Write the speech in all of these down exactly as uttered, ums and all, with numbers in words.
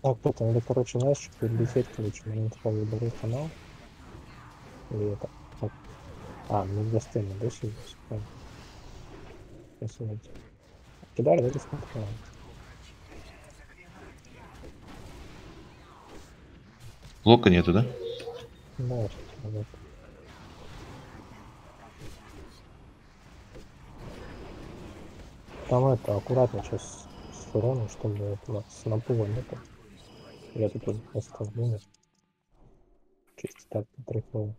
А кто-то надо, короче, знаешь, что перелететь, короче, на интровый второй канал. Или это... как? А, ну для стрима, да, сейчас? Сейчас вот. Кидай, да, смотрел. Блока нету, да? Да, сейчас вот. Там это, аккуратно сейчас с уроном, чтобы этого снопува нету. Я тут вот оставлю. Чисто так потряхиваю.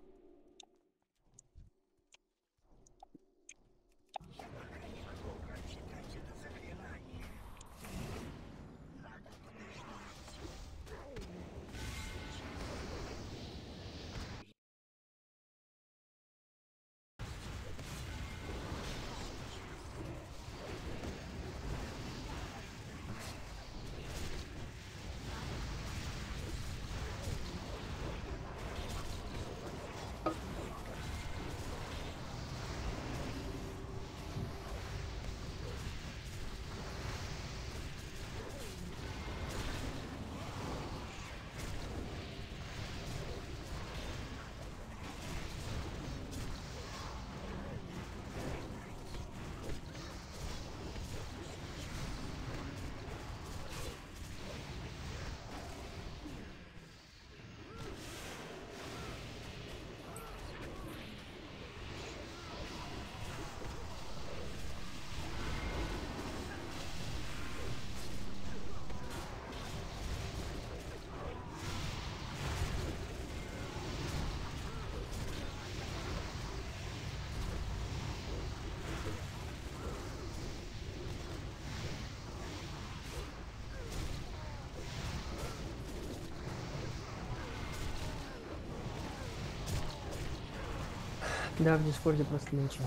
Да, в Дискорде просто молчал.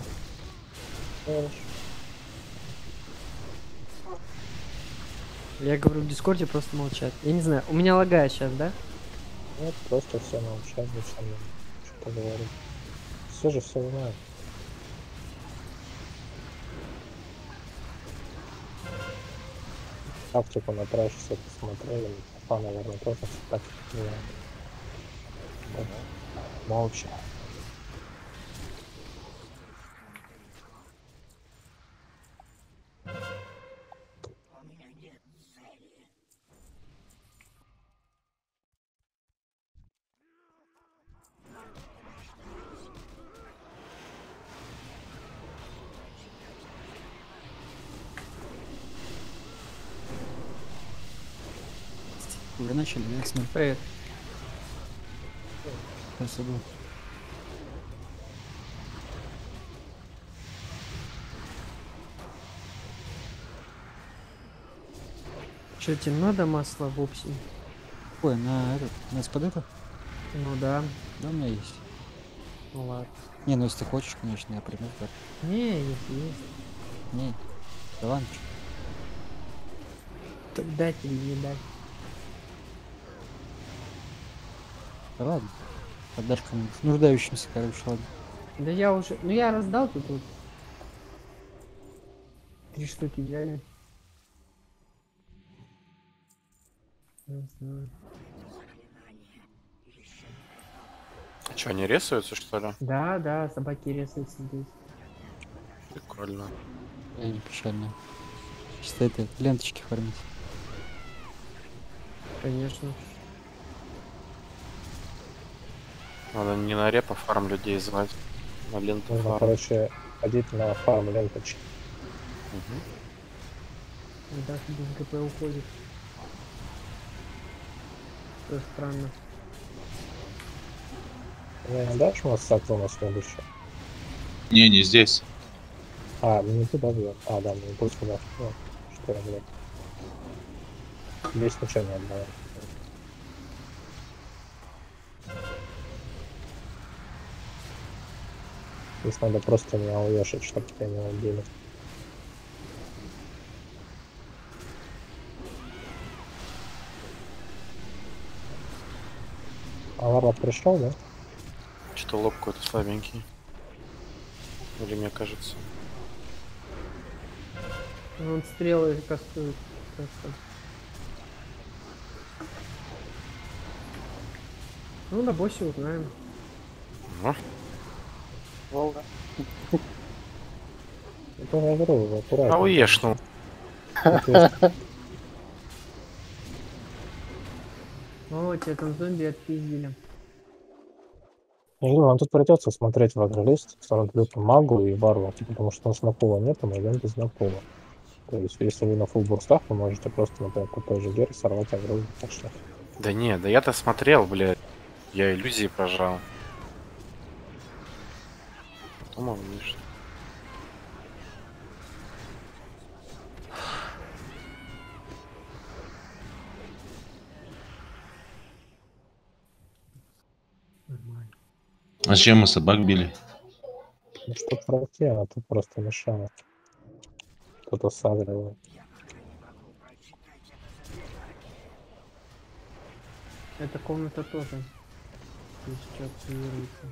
Я говорю, в Дискорде просто молчат. Я не знаю, у меня лагает сейчас, да? Нет, просто все молчат, зачем нам что-то говорить. Все же все знают. Тактику на трэш все посмотрели. Фа, наверное, тоже все так знают. Вот. Молча. Уже начали, да, смотри. Привет. Красоту. Что, тебе надо масло в опси? Ой, на этот, на спадету? Ну да. Да, у меня есть. Ну ладно. Не, ну если ты хочешь, конечно, я приму так. Не, есть, есть. Не, да ладно. Так дать или не дать? Да ладно. Отдашь кому-нибудь нуждающимся, короче, ладно. Да я уже... Ну я раздал тут вот. Три штуки взяли. Не знаю. Че, они рисуются, что ли? Да, да, собаки резаются здесь. Прикольно. Я не печально. Чисто это, ленточки фармить. Конечно. Надо не на репа фарм людей звать, на ленту Нужно, фарм. короче, ходить на фарм ленточки. Угу. Да, без ГП уходит. Что странно. Не дашь массаку на следующее? Не, не здесь. А, ну не туда, блядь. А, да, мне пусть туда. Ну, что я, блядь. Здесь ничего не отдавай. Здесь надо просто меня уешать, чтобы тебя не убили. А Варлок пришел, да? Что-то лоб какой-то слабенький. Или мне кажется. Он стрелы кастует. Просто. Ну, на боссе узнаем. Ну, Волга. Это я говорю, аккуратно. а уешь, ну. О, тебя там зомби отпиздили. Я говорю, вам тут придется смотреть в агролист в сторону люту магу и варвару, потому что у нас на пола нет, а мы идем без напола. То есть, если вы на фулл бурстах, вы можете просто, например, по той же гере сорвать агро и пошло. Да не, да я-то смотрел, блядь. Я иллюзии прожал. Думал, видишь. Нормально. А зачем мы собак били? Ну что пройти, а тут просто мешало. Кто-то сагривал. Эта комната тоже. Здесь что активируется.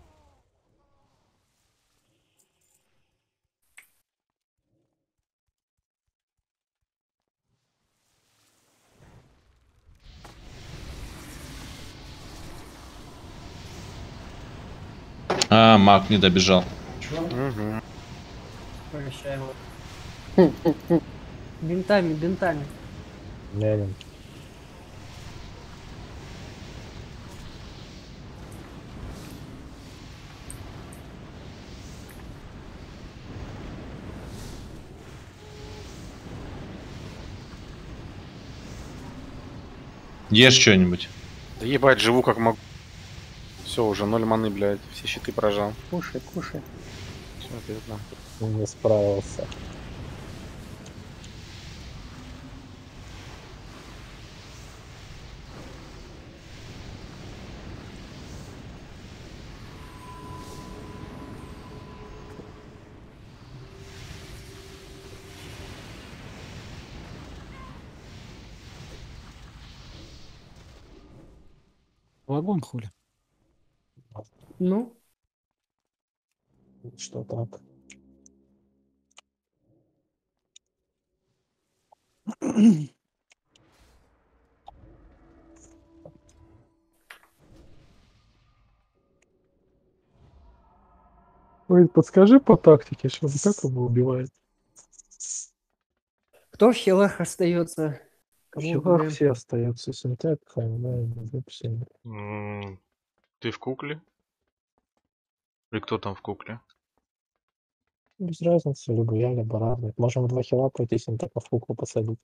А, маг не добежал. Угу. Прощаем. Бинтами, бинтами. Не, Ешь что-нибудь. Да ебать, живу как могу. Все, уже ноль маны, блядь. Все щиты прожал. Кушай, кушай. Все, пизда. не справился. Вагон хули. Ну, Что так? Ой, подскажи по тактике, что как его убивает? кто в хилах остается? В Кого хилах убиваем? все остаются, синтек, хаймлайн, випсин. М, Ты в кукле? Или кто там в кукле? Без разницы, либо я, либо разный. Можем в два хила пойти, синтека в куклу посадить.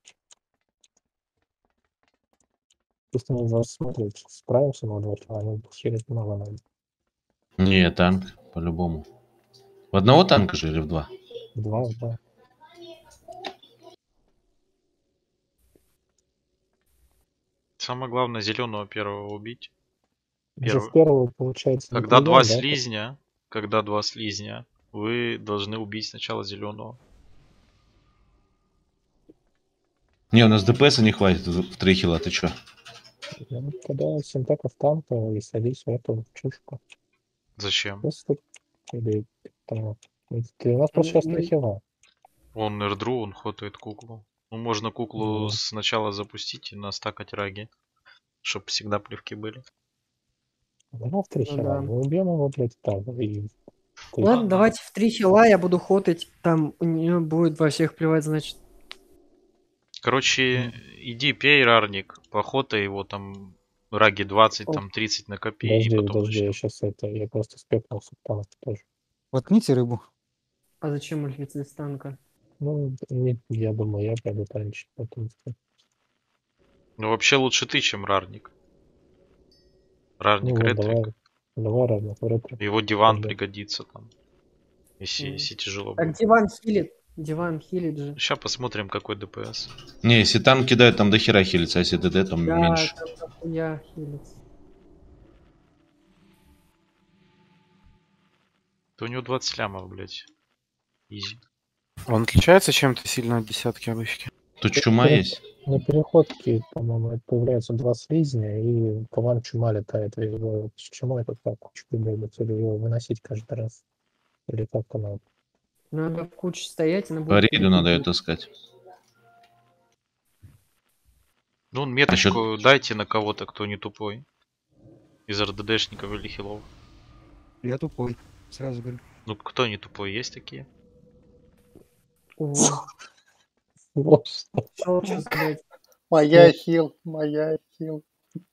Просто не вас смотреть, справимся на два хила, они хилить много надо. Не, танк, по-любому. В одного танка же или в два? Два, да. Самое главное, зеленого первого убить. Уже в Первый. первого, получается, не Когда два придём, да? слизня, когда два слизня, вы должны убить сначала зеленого. Не, у нас ДПСа не хватит в три хила, ты чё? Ну, тогда синтека в танка и садись в эту чушку. Зачем? Просто или там. Ты у нас просто сейчас Ну, три хила. Он эрдру, он хотает куклу. Ну, можно куклу Ну. сначала запустить и настакать раги, чтобы всегда плевки были. Давай в три Ну хила. да. Мы убьем его, блядь, так. И... ты- Ладно, давайте в три хила я буду хотать. Там у нее будет во всех плевать, значит. Короче, иди пей рарник, похотай его там раги двадцать, О. там тридцать накопи, Подожди, и потом подожди, я начнем. сейчас это, я просто спекнулся в танк тоже. Воткните рыбу. А зачем ульфиц из танка? Ну, не, я думаю, я пойду танчик, поэтому что- Ну вообще лучше ты, чем рарник. Ну Рарник вот, ретрик. давай, давай равно, ретро. Его диван Пойдём. пригодится там. Если, Мгм. если тяжело Так будет. диван хилит. Диван хилит же. Сейчас посмотрим, какой ДПС. Не, если танк кидают, там до хера хилится, а если ДД, там Да, меньше. там дохуя хилится. То у него двадцать лямов, блядь. Изи. Он отличается чем-то сильно от десятки обычки? Тут чума есть? На переходке, по-моему, появляются два слизня, и по вам чума летает. И его, чему это так? Кучку бегать, или его выносить каждый раз? Или как она? Надо в куче стоять, она По будет рейду надо ее перепрыгивать. таскать. Ну, меточку дайте на кого-то, кто не тупой. Из РДДшников или хилов. Я тупой, сразу говорю. Ну, кто не тупой, есть такие? Ого. Вот. Что лучше сказать? Моя хил, моя хил.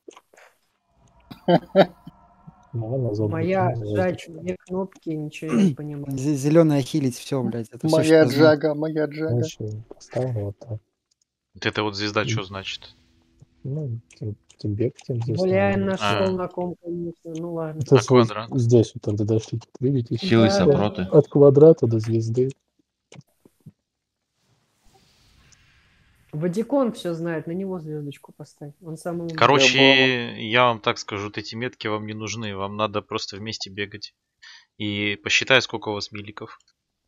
Наверное, забыл. Моя Ну, жать две кнопки, ничего не понимаю. Зеленая хилить, все, блядь. Это всё, Моя что знаю. джага, моя джага. Очень поставил вот так. Вот это вот звезда что значит? Ну, тем- тебе тем здесь. Бля, я наверное. нашел А. на ком, конечно. Ну ладно. Это А вот квадрат? здесь вот тогда дошли. Видите? Хилы Да, сопроты. От квадрата до звезды. Вадикон все знает, на него звездочку поставь. Он самый умный. Короче, я вам так скажу, вот эти метки вам не нужны. Вам надо просто вместе бегать. И посчитай, сколько у вас миликов.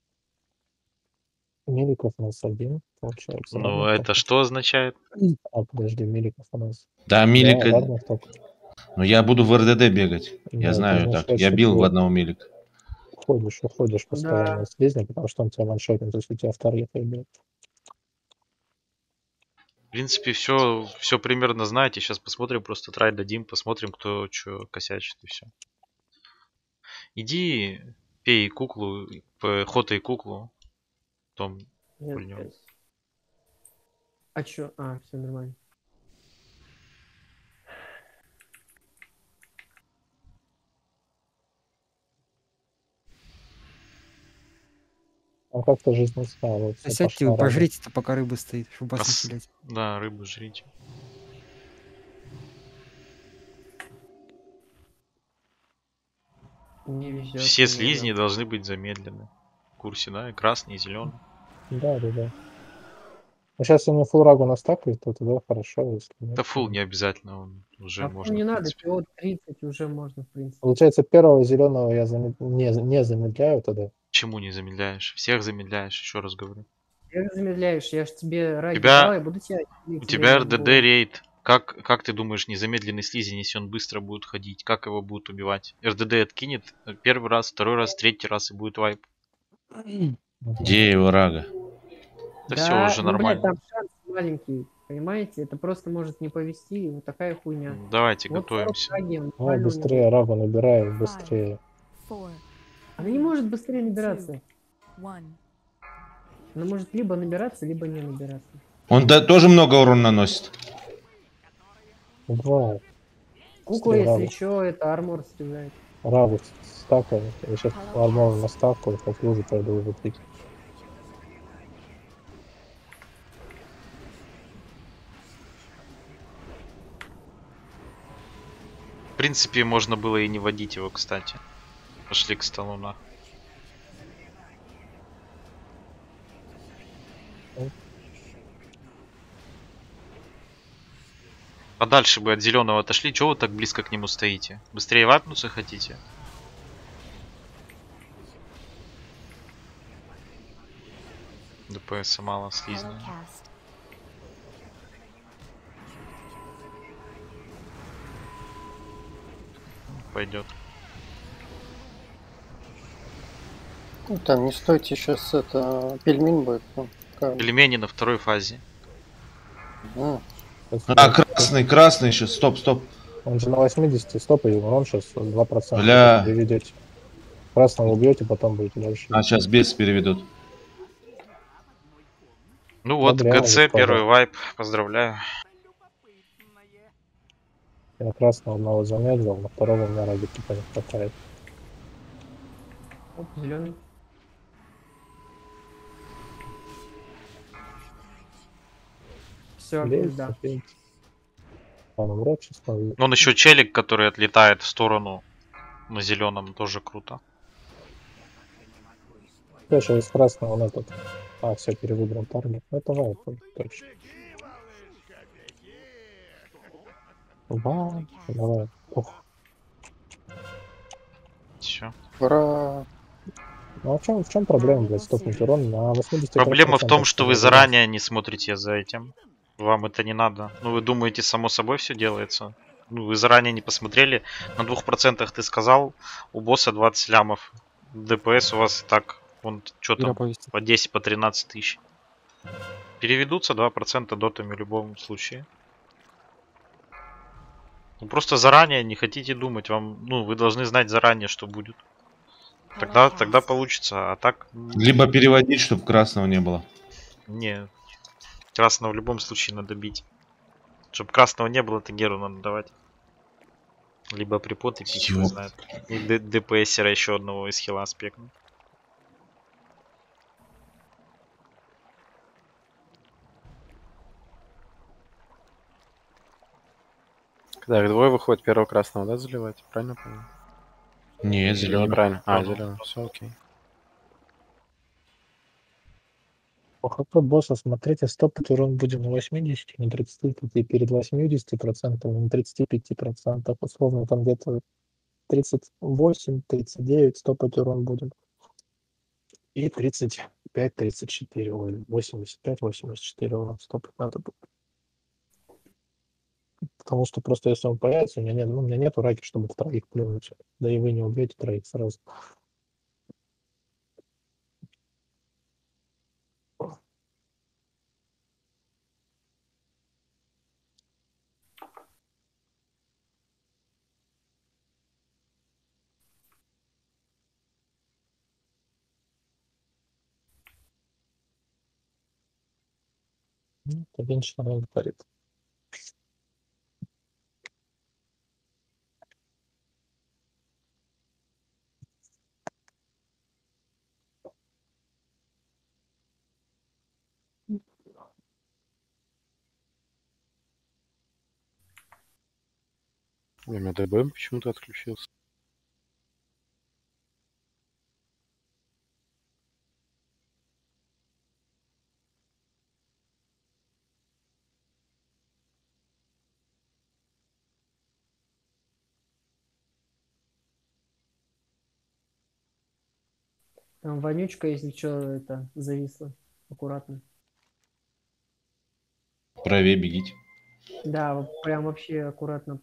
Миликов у нас один, получается. Ну, равных это только. что означает? А, подожди, миликов у нас. Да, Да, милика. равных только. Но я буду в РДД бегать. Да, Я знаю это так. значит, Я что бил ты в одного милика. Уходишь, уходишь постоянно Да. с слизня, потому что он тебя ваншотит, если у тебя вторых идет. В принципе, все, все примерно знаете. Сейчас посмотрим, просто трай дадим, посмотрим, кто что косячит и все. Иди, пей куклу, п- хотай куклу. Потом Нет, пульнем. блядь. А чё? А, все нормально. Он как-то жизнь не стал. Вот, всё Сядьте, пошла вы рада. пожрите-то, пока рыба стоит, чтобы вас Пос- не хилять. Да, рыбу жрите. Не везет. Все слизни должны быть замедлены. В курсе, да? И красный, и зеленый. Да, да, да. Ну, сейчас они фулрагу настакают, то тогда хорошо, если нет. Да фул не обязательно, он уже А можно. не в надо, принципе. пилот тридцать уже можно, в принципе. Получается, первого зеленого я заме- не, не замедляю тогда. Почему не замедляешь? Всех замедляешь, еще раз говорю. Я замедляешь, я ж тебе ради тебя- дал, я буду тебя... У тебя РДД рейд. Как, как ты думаешь, незамедленный слизень, если он быстро будет ходить, как его будут убивать? РДД откинет первый раз, второй раз, третий раз и будет вайп. Где его рага? Да, все уже ну, нормально. блядь, там шанс маленький, понимаете? Это просто может не повезти, вот такая хуйня. Давайте Вот готовимся. сорок шаги, он Давай нормально у него. быстрее, рагу набираем, быстрее. Она не может быстрее набираться. One. Она может либо набираться, либо не набираться. Он да, тоже много урона наносит. Два. Кукла, Быстрее если рагу. что, это армор стреляет. Рагу стакаем. Я сейчас армор на ставку, как лужу пойду уже пить. В принципе, можно было и не водить его, кстати. Пошли к столу на. Подальше бы от зеленого отошли. Чего вы так близко к нему стоите? Быстрее вапнуться хотите? ДПС мало слизня. Пойдет. Ну, там не стойте, сейчас это пельмень будет. Ну, как- Пельмени на второй фазе. А, А, красный, красный еще. Стоп, стоп. Он же на восьмидесяти, стоп, и он сейчас два процента Бля. переведете. Красного убьете, потом будете дальше. А, сейчас бес переведут. Ну вот, Добряк, ГЦ, господа. первый вайп. Поздравляю. Я красного одного замедлил, на второго у меня ради типа не хватает. Оп, зеленый. Все, Бейте, да. бейте. Он умрет сейчас, но Он еще челик, который отлетает в сторону на зеленом, тоже круто. Слушай, из красного он этот... А, все, перевыбрал таргет. Ну, это вайп, точно. Вау, давай. Ух. Все. ура! Ну а в чем, в чем проблема, блядь, стопнуть урон на восемьдесят? Проблема в том, что вы заранее не смотрите за этим. Вам это не надо. Ну, вы думаете, само собой все делается. Ну, вы заранее не посмотрели. На двух процентах ты сказал, у босса двадцать лямов. ДПС у вас и так, вон, что Ира там, повесит. по десять, по тринадцать тысяч. Переведутся два процента дотами в любом случае. Ну просто заранее не хотите думать, вам, ну, вы должны знать заранее, что будет. Тогда, тогда получится, а так... м, Либо переводить, чтобы красного не было. Не, красного в любом случае надо бить. Чтобы красного не было, то Геру надо давать. Либо припоты пить, хуй Ёп. знает. И Д- ДПСера еще одного из хила спекнуть. Когда их двое выходит, первого красного, да, заливать? Правильно понял? Нет, Или зеленый. неправильно? А, зеленый. Все окей. По хп босса, смотрите, стопать урон будем на восьмидесяти, на тридцати пяти, перед восьмидесятью процентов, на тридцати пяти процентов, условно там где-то тридцать восемь тридцать девять стопать урон будем. И тридцать пять тридцать четыре, ой, восемьдесят пять восемьдесят четыре урон стопать надо будет. Потому что просто если он появится, у меня нет, ну, у меня нету раки, чтобы в троих плюнуть. Да и вы не убьете троих сразу. Ну, это меньше, наверное, говорит. У меня ДБ почему-то отключился. Там вонючка, если что, это зависла. Аккуратно. Правее бегите. Да, вот прям вообще аккуратно.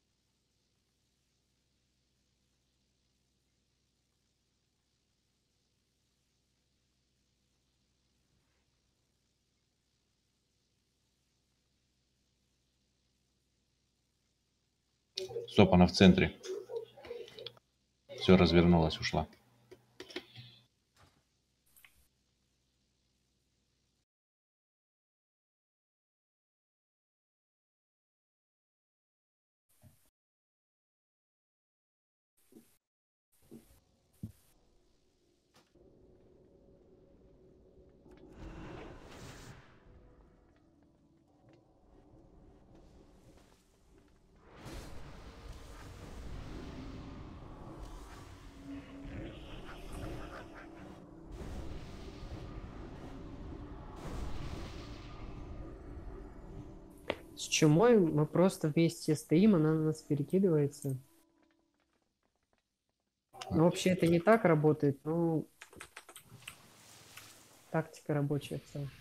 Стоп, она в центре. Все, развернулась, ушла. С чумой мы просто вместе стоим, она на нас перекидывается. Ну, вообще это не так работает, но тактика рабочая в целом.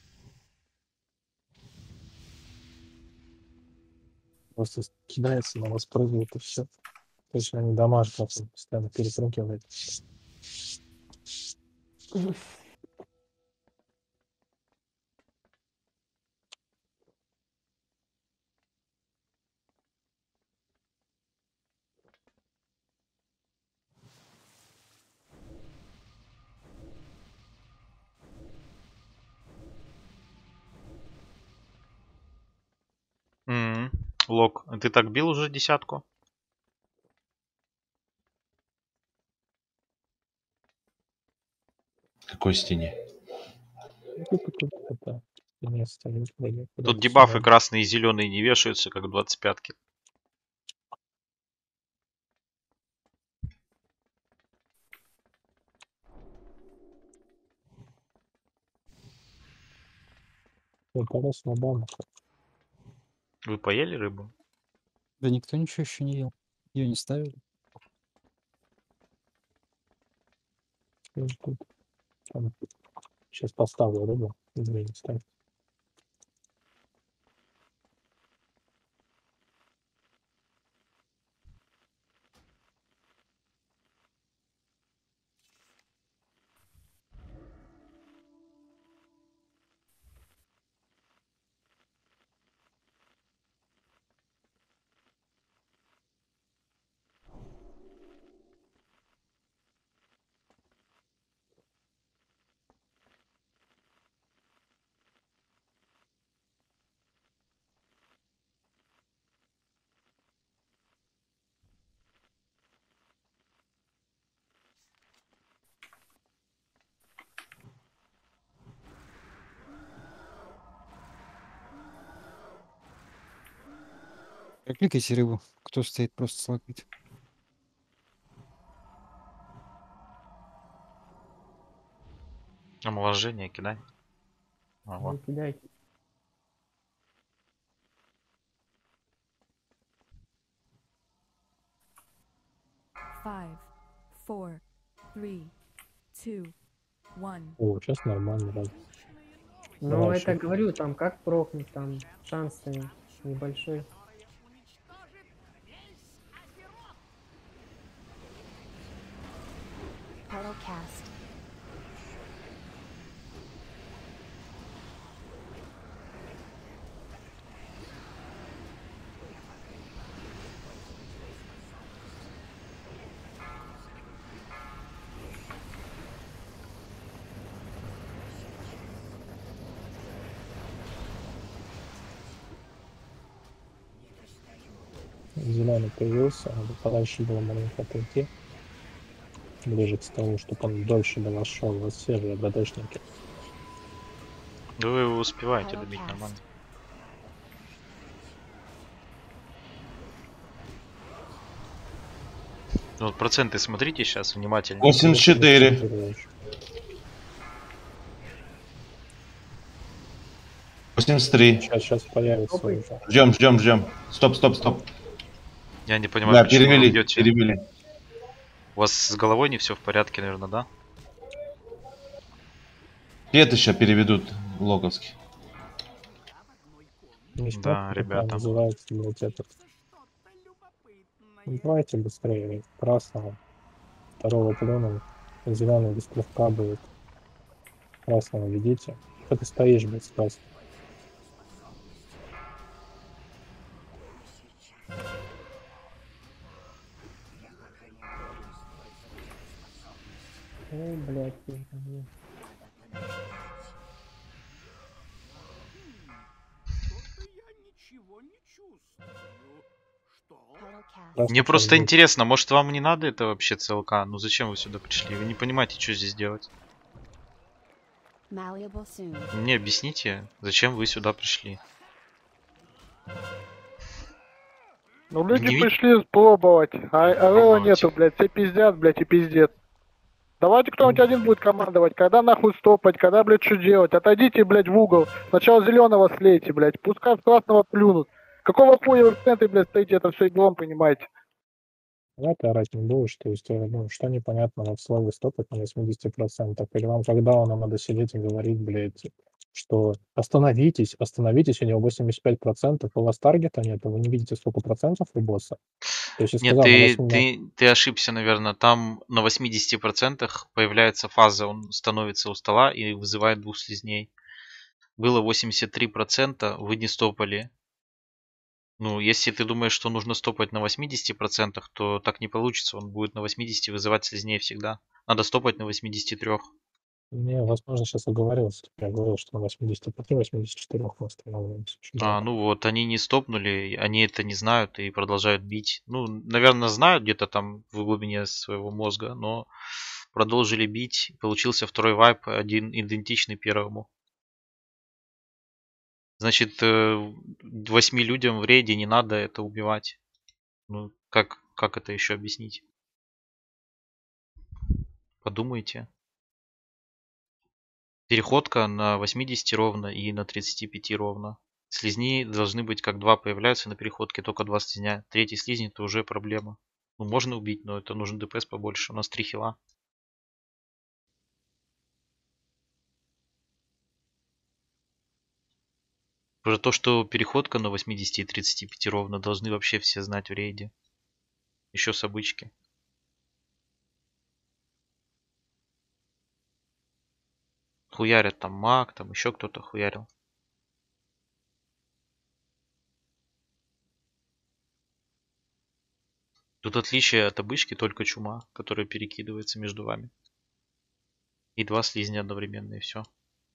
Просто кидается на вас, прыгает и все. Точно они дамажат, а потом постоянно перепрыгивает. М, Лок, а ты так бил уже десятку? В какой стене? Ну, типа тут это не стоит, вроде, Тут куда-то дебафы сюда. красные и зеленые не вешаются, как в двадцать пятке. Ну, тогда свободно. Вы поели рыбу? Да никто ничего еще не ел. Ее не ставили. Сейчас поставлю рыбу. Извини, ставь. Кликайте рыбу. Кто стоит, просто слакайте. Омоложение кидай. Ага. Не кидайте. Five, four, three, two, one. О, сейчас нормально, да. Ну, Давай это ещё. говорю, там как прокнуть, там шанс-то небольшой. Portal cast. Зеленый появился, надо подальше было маленько отойти. Ближе к столу, чтобы он дольше до вас шел. У вас свежие ГДшники. Да вы его успеваете добить нормально. Ну, вот проценты смотрите сейчас внимательно. восемьдесят четыре. восемьдесят три. Сейчас, сейчас появится. Опа. уже. Ждем, ждем, ждем. Стоп, стоп, стоп. Я не понимаю, Да, почему вы перевели, бьете. перевели. У вас с головой не все в порядке, наверное, да? Это сейчас переведут логовский. Не Да, знаю, как ребята. называется, блядь, этот. Ну, давайте быстрее. Красного. Второго плюнул. Зеленый без плевка будет. Красного ведите. Что ты стоишь, блядь, Стас? Ой, блядь, это мне. Portal cast. Красный Мне сейчас просто будет. интересно, может вам не надо это вообще ЦЛК? Ну зачем вы сюда пришли? Вы не понимаете, что здесь делать. Malleable soon. Мне объясните, зачем вы сюда пришли? Ну, люди Не ви- пришли пробовать, а Авела Пробовать. нету, блядь, все пиздят, блядь, и пиздец. Давайте кто-нибудь один будет командовать, когда нахуй стопать, когда, блядь, что делать. Отойдите, блядь, в угол. Сначала зеленого слейте, блядь, пускай в красного плюнут. Какого хуя вы в центре, блядь, стоите, это все иглом, понимаете? Я ты орать не будешь, то есть, э, ну, что непонятного в слове стопать на восемьдесят процентов? Или вам когда вам надо сидеть и говорить, блядь, что остановитесь, остановитесь, у него восемьдесят пять процентов, у вас таргета нет, вы не видите, сколько процентов у босса? То есть, я Нет, сказал, на ты, восемь- ты, ты ошибся, наверное. Там на восьмидесяти процентах появляется фаза, он становится у стола и вызывает двух слизней. Было восемьдесят три процента, вы не стопали. Ну, если ты думаешь, что нужно стопать на восьмидесяти процентах, то так не получится. Он будет на восьмидесяти вызывать слизней всегда. Надо стопать на восьмидесяти трёх. Не, возможно, сейчас оговорился. Я говорил, что на восьмидесяти пяти восьмидесяти четырёх мы останавливаемся. Очень А, долго. ну вот, они не стопнули, они это не знают и продолжают бить. Ну, наверное, знают где-то там в глубине своего мозга, но продолжили бить. Получился второй вайп, один идентичный первому. Значит, э, восьми людям в рейде не надо это убивать. Ну, как, как это еще объяснить? Подумайте. Переходка на восьмидесяти ровно и на тридцати пяти ровно. Слизни должны быть как два появляются на переходке, только два слизня. Третий слизень это уже проблема. Ну, можно убить, но это нужен ДПС побольше. У нас три хила. Про то, что переходка на восьмидесяти и тридцати пяти ровно, должны вообще все знать в рейде. Еще с обычки. Хуярят там маг, там еще кто-то хуярил. Тут отличие от обычки только чума, которая перекидывается между вами. И два слизня одновременно, и все.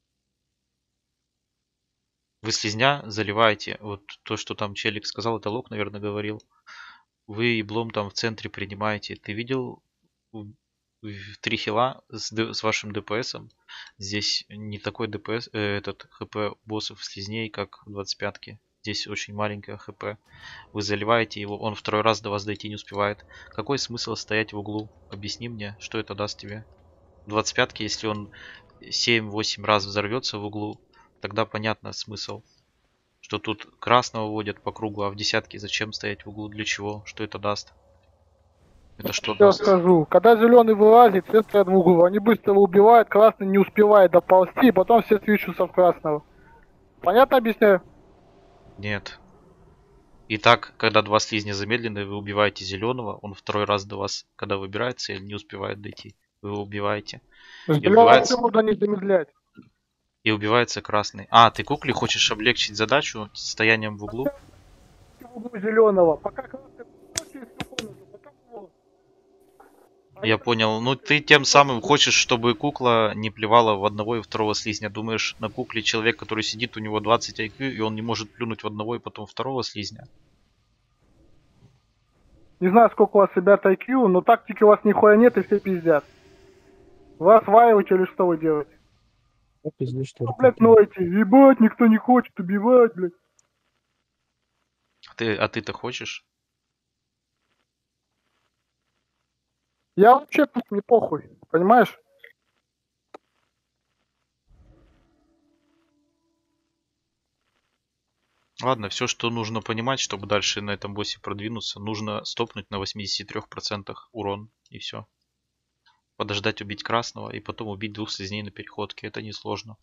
Вы слизня заливаете, вот то, что там челик сказал, это Лок, наверное, говорил. Вы еблом там в центре принимаете. Ты видел в в три хила с, д- с вашим ДПСом? Здесь не такой ДПС, э, этот хп боссов слизней, как в двадцать пятке. Здесь очень маленькое хп. Вы заливаете его, он второй раз до вас дойти не успевает. Какой смысл стоять в углу? Объясни мне, что это даст тебе? двадцать пятки, если он семь-восемь раз взорвется в углу, тогда понятно смысл. Что тут красного водят по кругу, а в десятке зачем стоять в углу? Для чего? Что это даст? Это что Я даст? скажу, когда зеленый вылазит, все стоят в углу, они быстро его убивают, красный не успевает доползти, и потом все свечутся в красного. Понятно объясняю? Нет. Итак, когда два слизня замедленные, вы убиваете зеленого, он второй раз до вас, когда выбирает цель, не успевает дойти. Вы его убиваете. И Зеленого убивается, можно не замедлять. и убивается красный. А, ты кукле хочешь облегчить задачу стоянием в углу? В углу зеленого, пока красный через всю комнату, пока его. Я понял. Ну ты тем самым хочешь, чтобы кукла не плевала в одного и второго слизня. Думаешь, на кукле человек, который сидит, у него двадцать ай кью, и он не может плюнуть в одного и потом второго слизня? Не знаю, сколько у вас ребят ай кью, но тактики у вас нихуя нет и все пиздят. Вы осваиваете или что вы делаете? Ну, пиздец, что ли. Блять, ноете, ебать, никто не хочет убивать, блять. Ты, а ты-то хочешь? Я вообще тут не похуй, понимаешь? Ладно, все, что нужно понимать, чтобы дальше на этом боссе продвинуться, нужно стопнуть на восьмидесяти трёх процентах урон, и все. Подождать убить красного и потом убить двух слизней на переходке. Это несложно.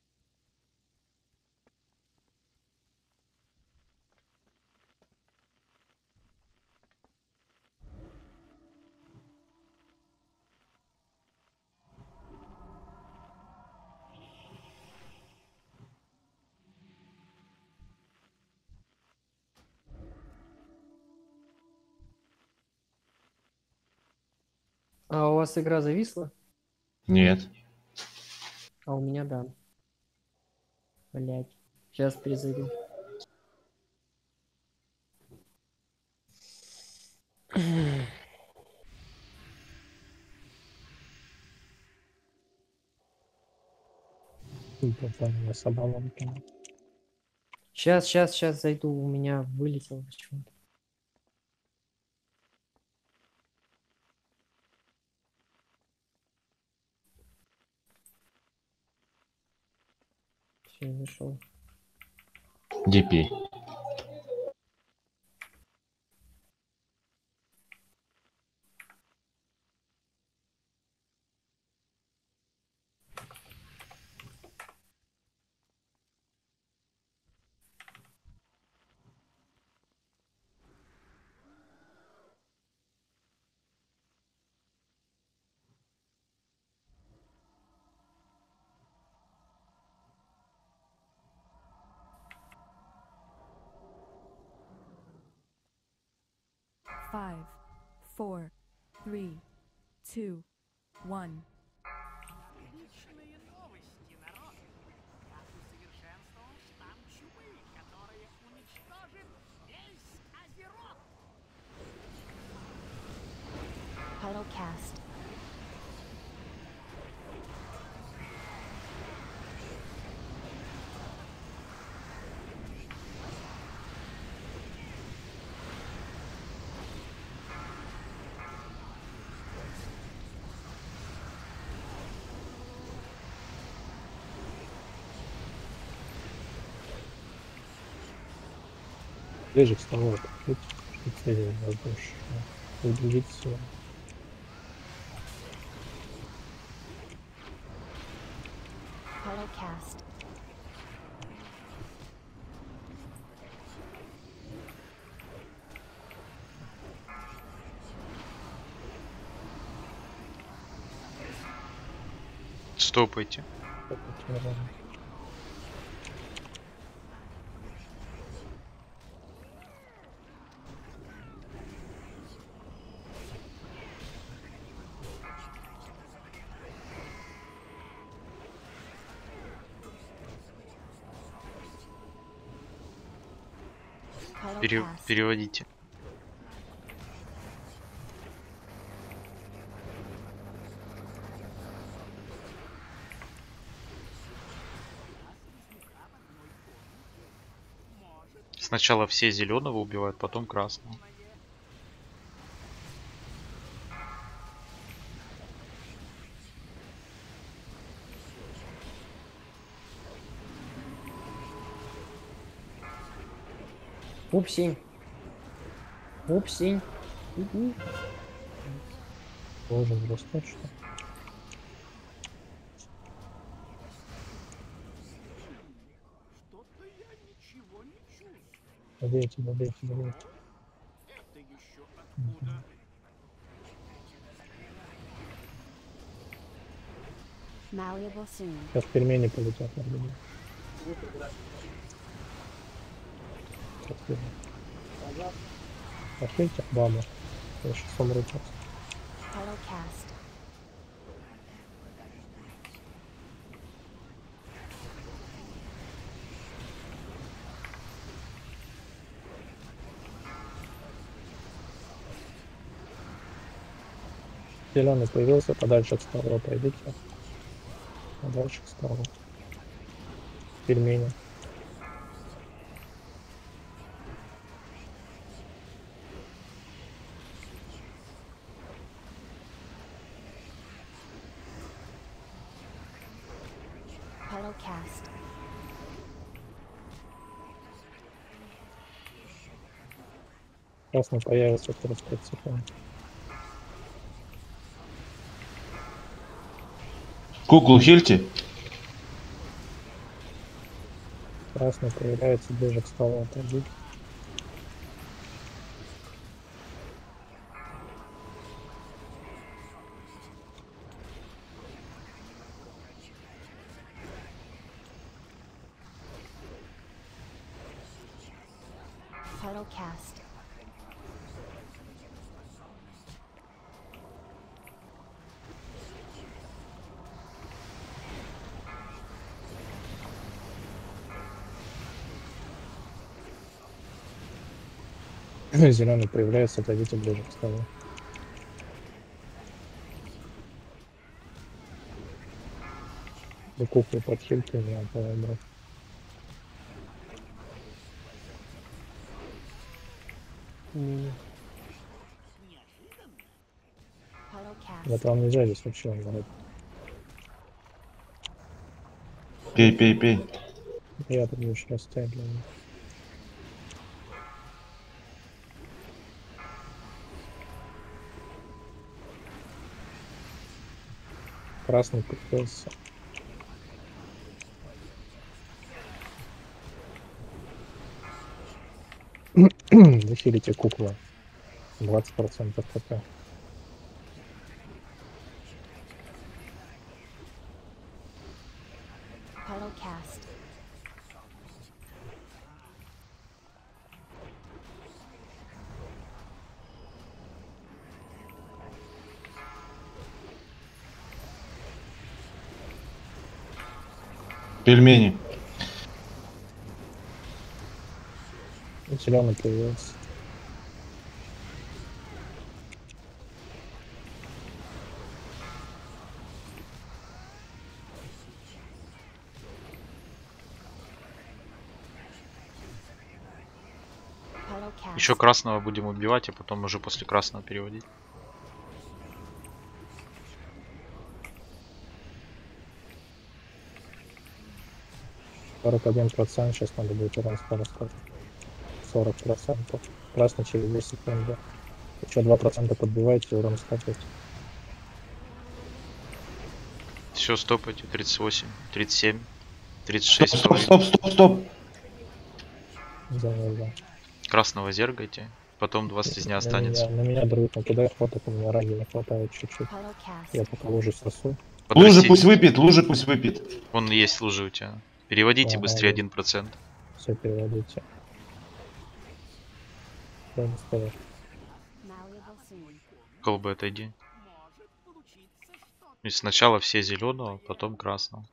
А у вас игра зависла? Нет. А у меня да. Блять. Сейчас перезайду. Сейчас, сейчас, сейчас зайду. У меня вылетело почему-то. Все, я зашел. ди пи. Five, four, three, two, one. Title cast. Ближе к столу. Чуть, чуть воздушно. Выдвигаться. Title cast. Стопайте. Title Пере- cast. переводите. Сначала все зеленого убивают, потом красного. Упсень. Упсень. У-у. Должен растать, что ли? Добейте, добейте, добейте. Мгм. Malleable soon. Сейчас пельмени полетят на меня. Пошлите, баба. Я сейчас умру сейчас. Auto cast. Зеленый появился, подальше от старого пройдите. Подальше к старому. Пельмени. Auto cast. Красный появится через пять секунд. Куклу хильте. Красный появляется ближе к столу. Отойдите. Auto cast. Зеленый появляется, отойдите ближе к столу. И куклу под хильты не надо брать. Не-не. Auto Да cast. там нельзя здесь вообще умирать. Пей, пей, пей. Я тут лучше расставить для них. Красный появился. Захилите куклу. двадцать процентов хп. Auto cast. Пельмени. Зеленый появился. Auto cast. Еще красного будем убивать, а потом уже после красного переводить. сорок один процент. Сейчас надо будет урон скоро сказать. сорок процентов. Красный через две секунды. Еще два процента подбивайте, урон скачивайте. Все, стопайте. тридцать восемь, тридцать семь, тридцать Стоп, шесть. стоп, стоп, стоп, стоп. Занял, да. Красного зергайте. Потом два слизня останется. На меня, на меня друг накидает хваток, у меня раги не хватает чуть-чуть. Auto cast. Я пока лужи сосу. Лужи Подрастите. пусть выпьет, лужи пусть выпьет. Вон есть лужи у тебя. Переводите Ага, быстрее да. один процент. Все переводите. Я не сказал. Malleable soon. Колбы отойди. И сначала все зеленого, потом красного.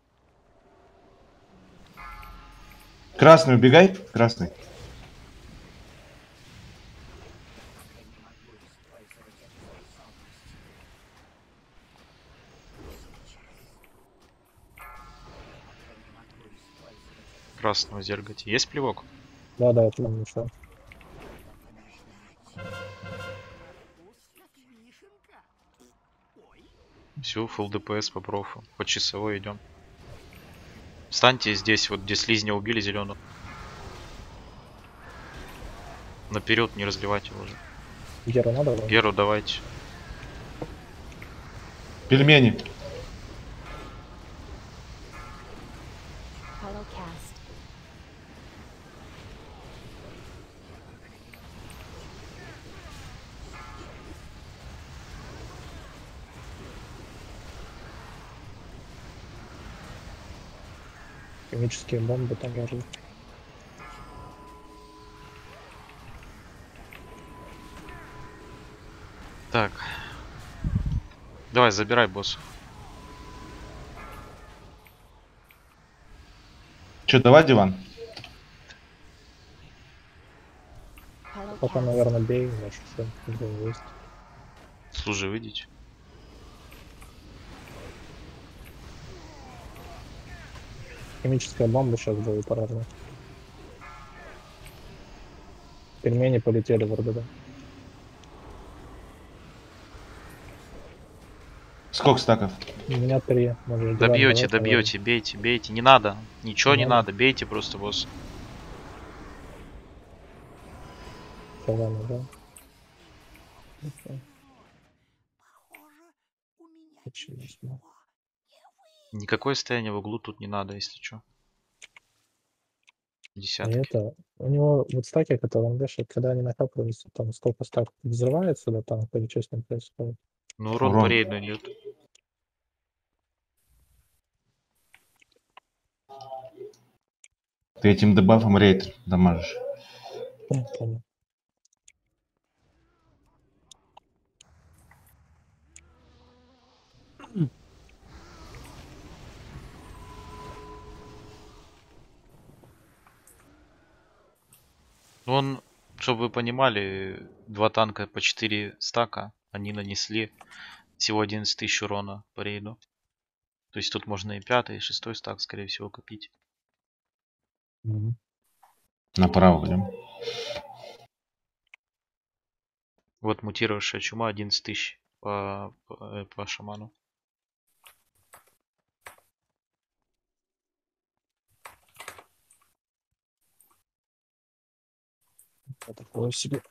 Красный убегай. Красный. Красного зергайте. Есть плевок? Да, да, это нам ничего. Все, full ДПС по профу. По часовой идем. Встаньте здесь, вот где слизня убили зеленую. Наперед не разливайте его уже. Геру надо? Да? Геру давайте. Пельмени. Hollow cast. Химические бомбы там даже. Так. Давай, забирай босс. Че, давай диван? Hollow Пока, cast. наверное, бей, значит, все, есть. Служи, выйдите. Химическая бомба сейчас будет парадная. Пельмени полетели в РДД. Сколько стаков? У меня три. Может, два, Добьете, давай, добьете, бейте, бейте. Не надо. Ничего не Не надо. Бейте просто босс. Всё, ладно, да. Окей. Почему смог? Никакое стояние в углу тут не надо, если что. И Десятки. это, у него вот стаки, которые он вешает, когда они накапливаются, там сколько стаков взрывается, да, там, или что с ним происходит. Ну, урон, Урон. по рейду идет. Ты этим дебафом рейд дамажишь. Ну, понял. Ну, он, чтобы вы понимали, два танка по четыре стака, они нанесли всего одиннадцать тысяч урона по рейду. То есть тут можно и пятый, и шестой стак, скорее всего, копить. Мгм. Направо идем. Вот мутировавшая чума одиннадцать тысяч по, по, э, по шаману. Вот такое себе.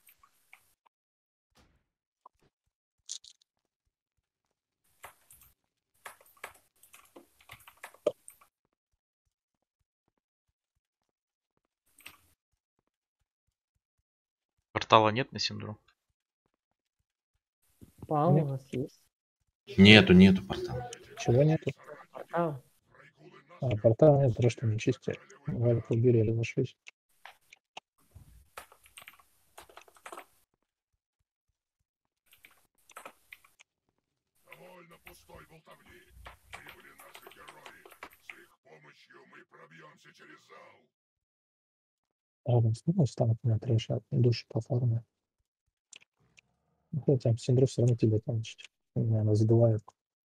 Портала нет на Синдру? Пал Нет. у нас есть. Нету, нету портала. Чего нету? Портал. А, портал нет, потому что не чистили. Вальку убили или зашлись. Рядом с ним станут на трэша, души по форме. Ну, хотя Синдру все равно тебе там, наверное, задувают.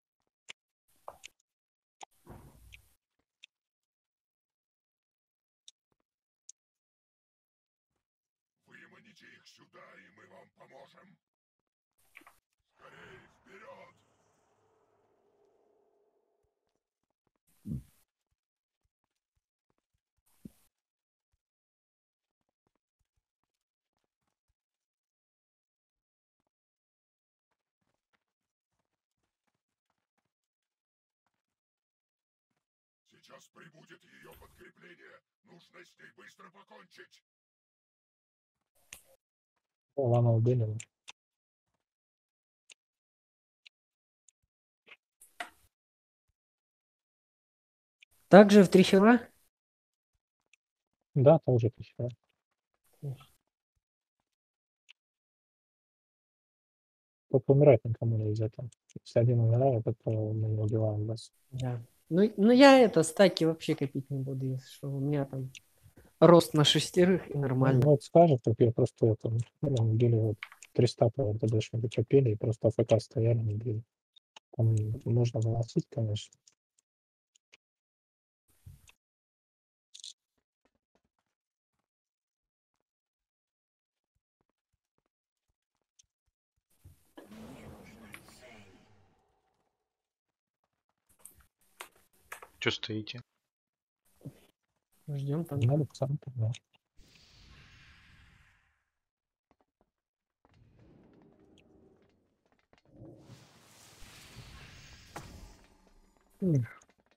Сейчас прибудет ее подкрепление. Нужно с ней быстро покончить. Лана убили. Также в три хила? Да, тоже пища. Только умирать никому нельзя там. Если один умирает, то мы не убиваем вас. Да. Ну, ну я это, стаки вообще копить не буду, если что. У меня там рост на шестерых и Ну, нормально. ну, это скажет, как я просто это, ну, убили вот триста по РДДшники копили и просто АФК стояли, не били. Там можно выносить, конечно. Че стоите? Ждем там. Надо к центру, да. М.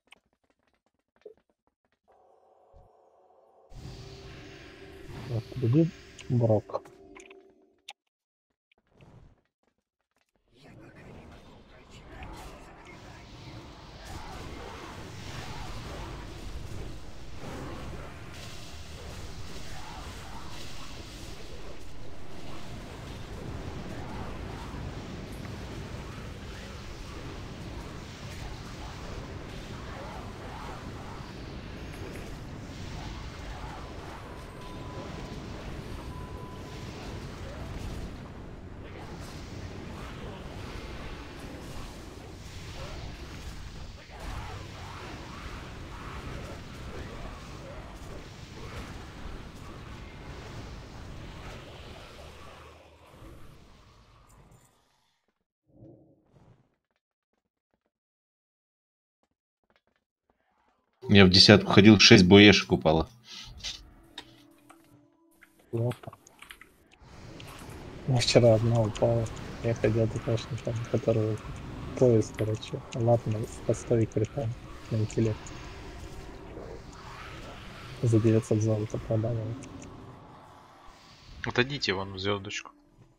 Вот, впереди Брок. Я в десятку ходил, шесть боешек упало. Плохо. Мне вчера одна упала. Я ходил ТПшник, там, который поезд, короче, латный, подставить крита на интеллект. За девятьсот золота продавал. Отойдите вон в звездочку.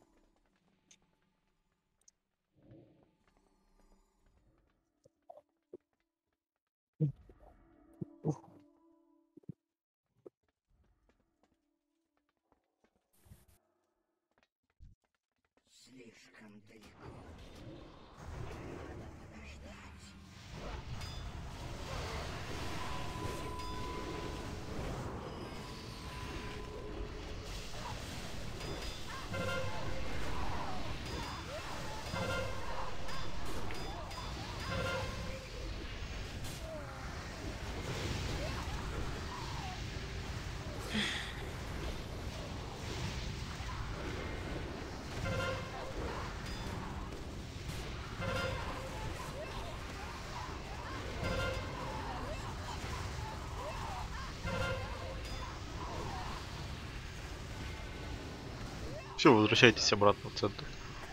Все, возвращайтесь обратно в центр.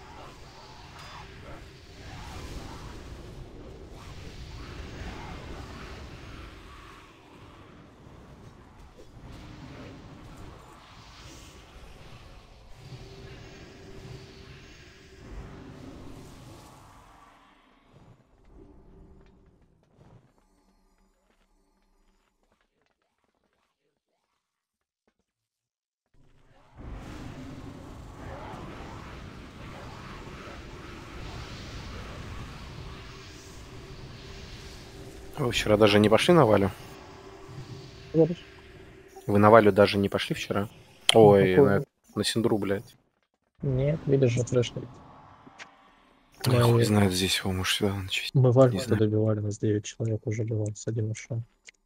Вы вчера даже не пошли на Валю? Говоришь? Вы на Валю даже не пошли вчера? Ой, какую? на, на Синдру, блядь. Нет, видишь же, пришли. Ой, хуй Мы, знает здесь его, может сюда начать. мы Не Вальку знаю. добивали, нас девять человек уже было с один ушел.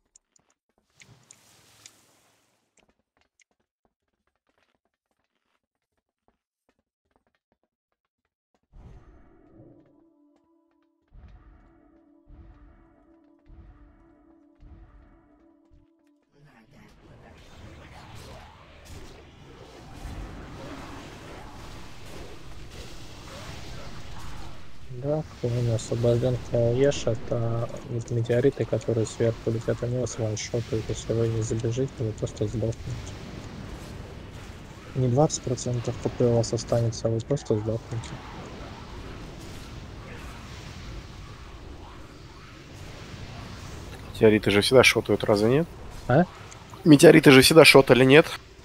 Да, он освобожден Еш, это вот метеориты, которые сверху летят, они вас ваншотают, если вы не забежите, вы просто сдохнете. Не двадцать процентов ХП у вас останется, а вы просто сдохнете. Метеориты же всегда шотают, разве нет? А? Метеориты же всегда шотали, нет?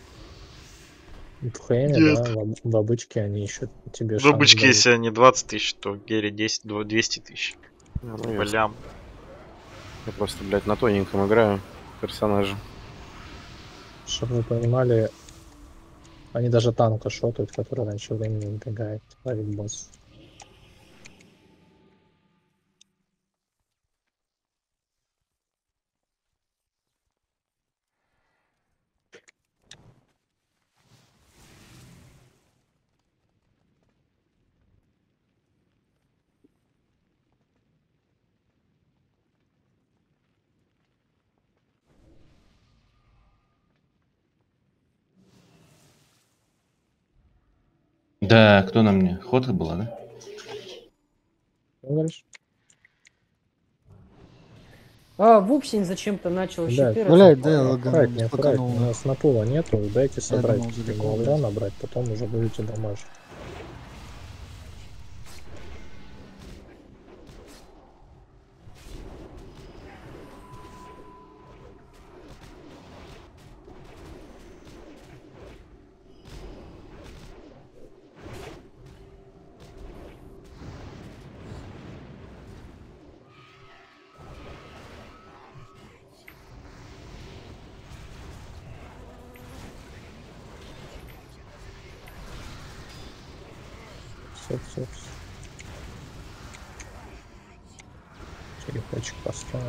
В Хэме, Нет. да, в, в обычке они еще тебе В шанс обычке, дают. если они двадцать тысяч, то Гере десять, двести тысяч. А, ну, По ясно. лям. Я просто, блядь, на тоненьком играю персонажа. Чтобы вы понимали, они даже танка шотают, который раньше времени убегает, ловит босс. Да, кто на мне? Ходка была, да? Что говоришь? А, Вупсень зачем-то начал Да, щиты Блядь, да, я раскидывать. лаганул, аккуратнее, аккуратнее. спаканул. У нас на пола нету. Дайте Я собрать думал, ему далеко, блядь. урона, брать, потом уже будете дамажить. Все, все, все. Черепочек поставил.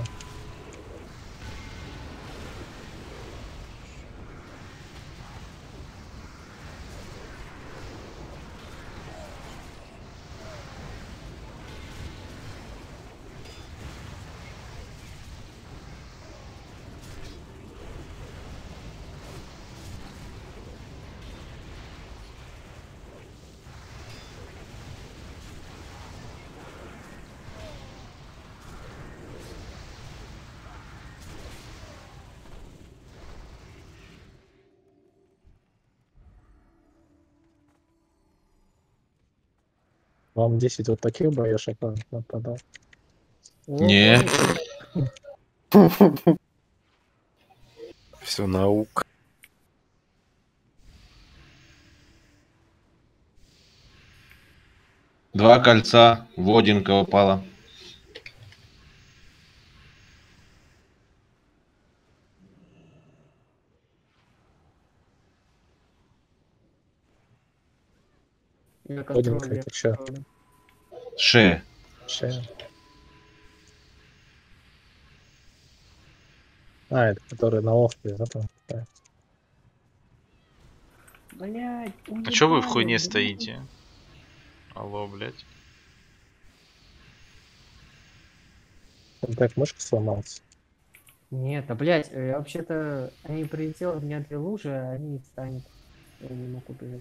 Вам десять вот таких боешек нападал. Не. Все наука. Два кольца, Водинка упала. На Водинка контроле. это чё? Шея. Шея. А, это который на офле, да, там? Да. Блять, А чё вы в хуйне стоите? Алло, блядь. Там так мышка сломалась. Нет, а блять, я вообще-то они прилетели, у меня две лужи, а они станут. Я не могу убежать.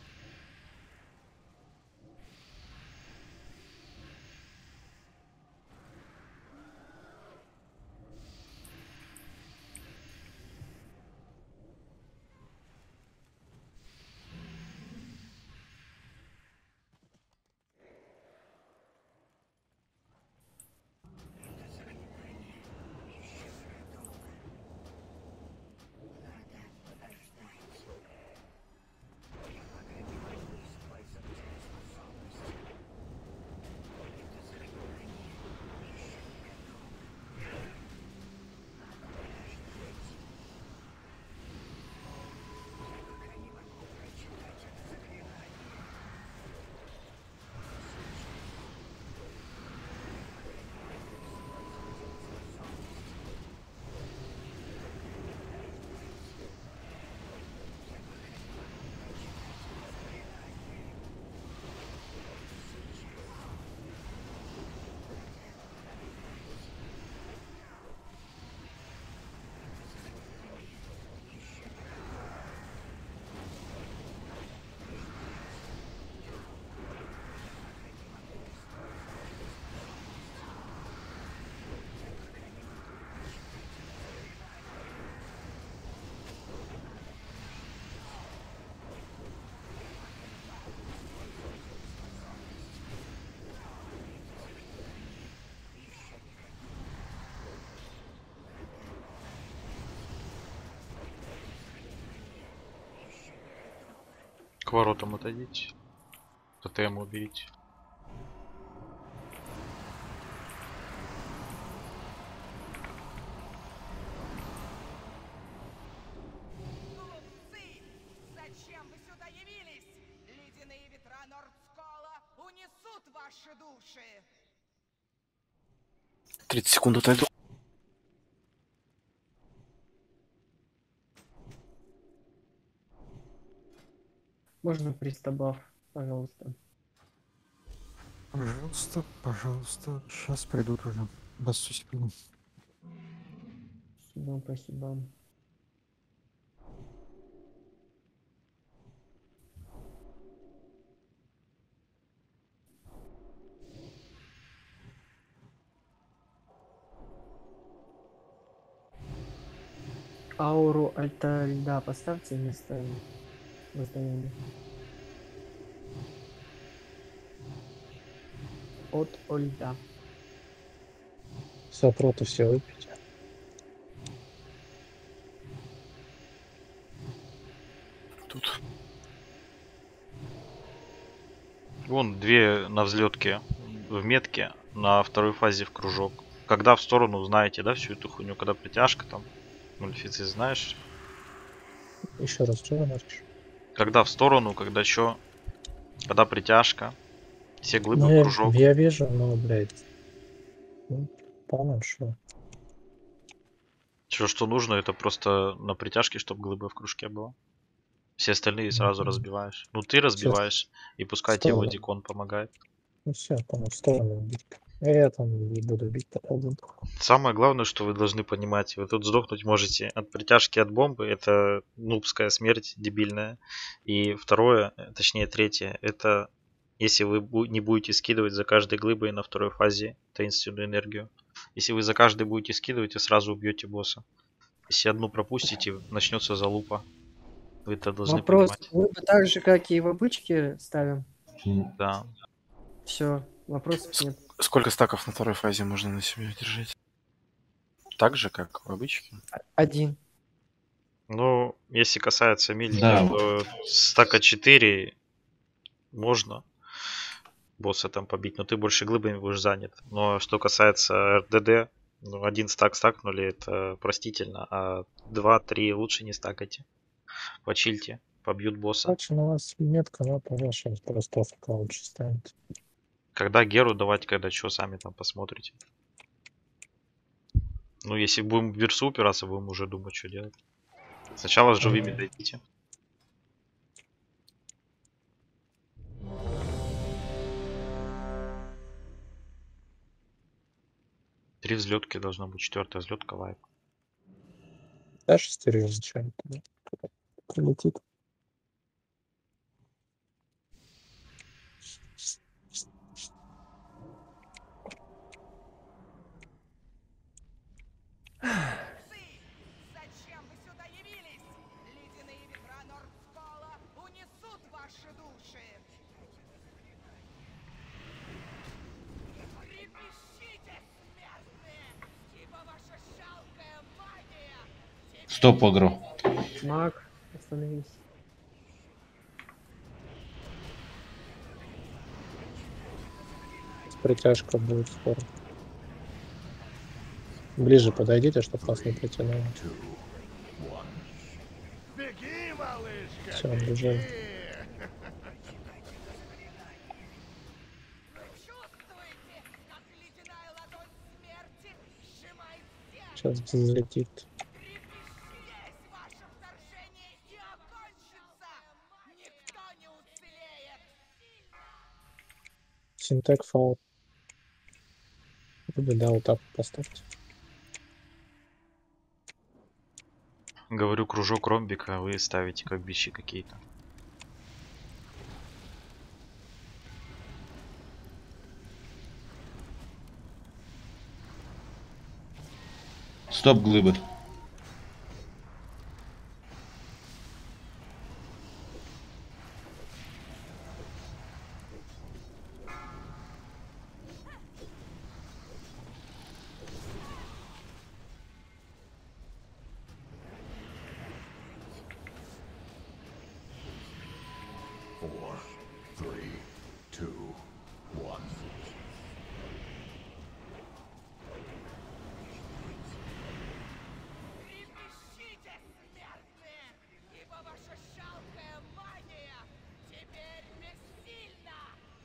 К воротам отойдите. Тотем уберите. Зачем вы сюда явились? Ледяные ветра Нордскола унесут ваши души. тридцать секунд отойду. Можно пристабав, пожалуйста. Пожалуйста, пожалуйста. Сейчас придут уже. двадцать секунд. Спасибо, спасибо. Ауру альта льда поставьте вместо воздаяния. От льда. Сопроты все выпить. Тут. Вон две на взлетке в метке, на второй фазе в кружок. Когда в сторону, знаете, да, всю эту хуйню, когда притяжка там, мультифицит знаешь? Еще раз, что говоришь? Когда в сторону, когда чё, когда притяжка, все глыбы Ну, в я, кружок. я вижу, но, блядь, ну, по-моему, что. Все, что нужно, это просто на притяжке, чтобы глыба в кружке была. Все остальные сразу Мгм. разбиваешь. Ну ты разбиваешь, и пускай тебе Сторону. Водикон помогает. Ну все, по-моему, в сторону бить. Я там не буду бить тогда один. Самое главное, что вы должны понимать, вы тут сдохнуть можете от притяжки от бомбы, это нубская смерть дебильная. И второе, э, точнее третье, это если вы бу- не будете скидывать за каждой глыбой на второй фазе таинственную энергию. Если вы за каждой будете скидывать, вы сразу убьете босса. Если одну пропустите, начнется залупа. Вы это должны Вопрос. понимать. Мы бы так же, как и в обычке ставим. Да. Все, вопросов С- нет. Сколько стаков на второй фазе можно на себе держать? Так же, как в обычке? Один. Ну, если касается милики, Да. то стака четыре можно босса там побить, но ты больше глыбами будешь занят. Но что касается эр дэ дэ, ну, один стак стакнули, это простительно, а два-три лучше не стакайте. Почильте, побьют босса. Короче, на вас метка, но конечно, просто лучше станет. Когда Геру давать, когда что, сами там посмотрите. Ну, если будем в Версу упираться, будем уже думать, что делать. Сначала с живыми Мгм. дойдите. Три взлетки должно быть, четвертая взлетка вайп. Да, шестерю зачем прилетит. Зачем вы сюда явились? Ледяные ветра Нордскола унесут ваши души. Трепещите, смертные, ибо ваша жалкая магия теперь Стоп, агро. Маг, остановись. Притяжка будет скоро. Ближе подойдите, чтобы вас не притянуло. Беги, малышка, Все, бежим. Вы чувствуете, как ледяная ладонь смерти сжимает сердце? Сейчас взлетит. Здесь ваше вторжение и окончится! Никто не уцелеет! Синтек фаул. Или да, вот так поставьте. Говорю, кружок ромбика, а вы ставите как бичи какие-то. Стоп, глыбы. Four, three, two, one. Трепещите, смертные, ибо ваша жалкая магия теперь бессильна!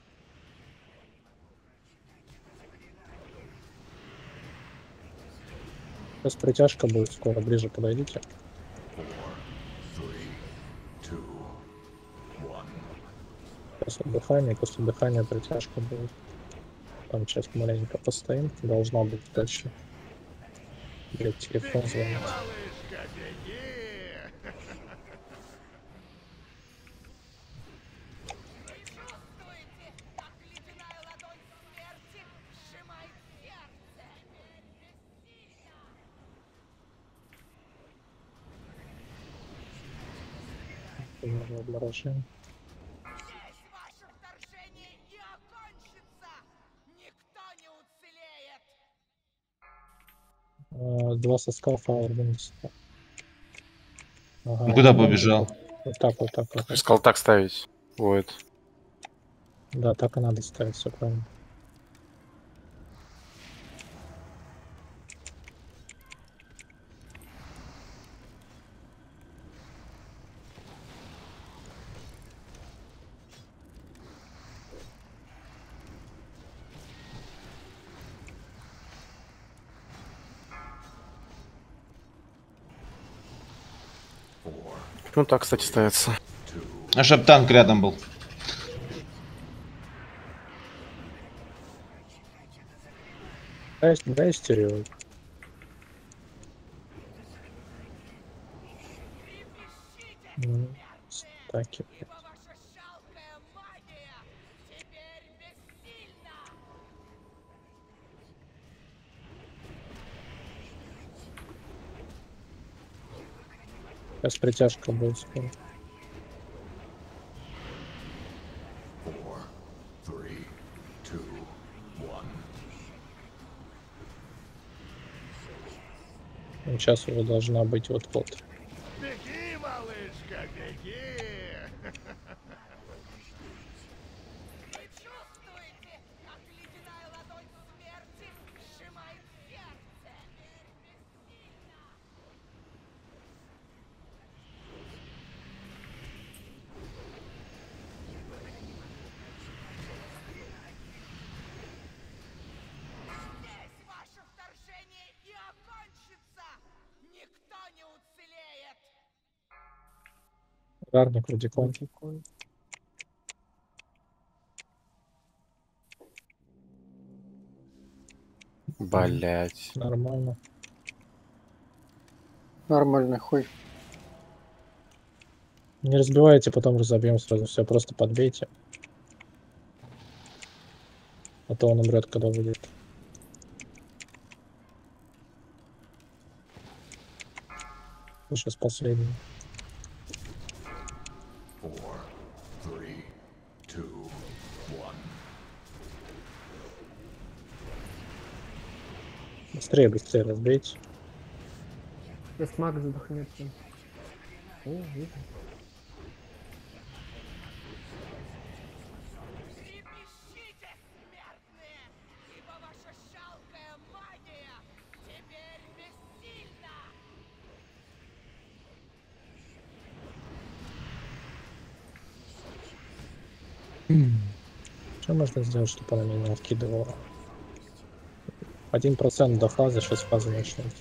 Сейчас притяжка будет скоро, ближе подойдите. После дыхания, после дыхания притяжка будет. Там сейчас маленько постоим, должна быть точно. Блять, телефон звонит. Малышка, беги! Вы чувствуете, как ледяная ладонь смерти сжимает сердце? Теперь бессильна! Немного обморожения. Здесь ваше вторжение и окончится! Никто не уцелеет! А, Два соска Фаербинс. Ага, Ну, куда вот побежал? так Вот Вот так, вот так, вот так. Искал так ставить. Вот. Да, так и надо ставить, все правильно. Ну так, кстати, ставится. А чтоб танк рядом был. Дай, дай стерео. Ну, стаки. Ибо ваша жалкая магия теперь бессильна! Сейчас притяжка будет скоро. Ну, сейчас уже должна быть вот-вот. Беги, малышка, беги! Вы чувствуете, как ледяная ладонь смерти сжимает сердце? Теперь бессильна! Здесь ваше вторжение и окончится! Никто не уцелеет! Ударник, радикон. Блять. Нормально. Нормальный хуй. Не разбивайте, потом разобьем сразу все. Просто подбейте. А то он умрет, когда выйдет. Сейчас последний. Быстрее, быстрее разбейте. Сейчас маг задохнет. О, видно. Трепещите, смертные, ибо ваша жалкая магия теперь бессильна! Что можно сделать, чтобы она меня откидывала? Один процент до фазы, сейчас фаза начнется.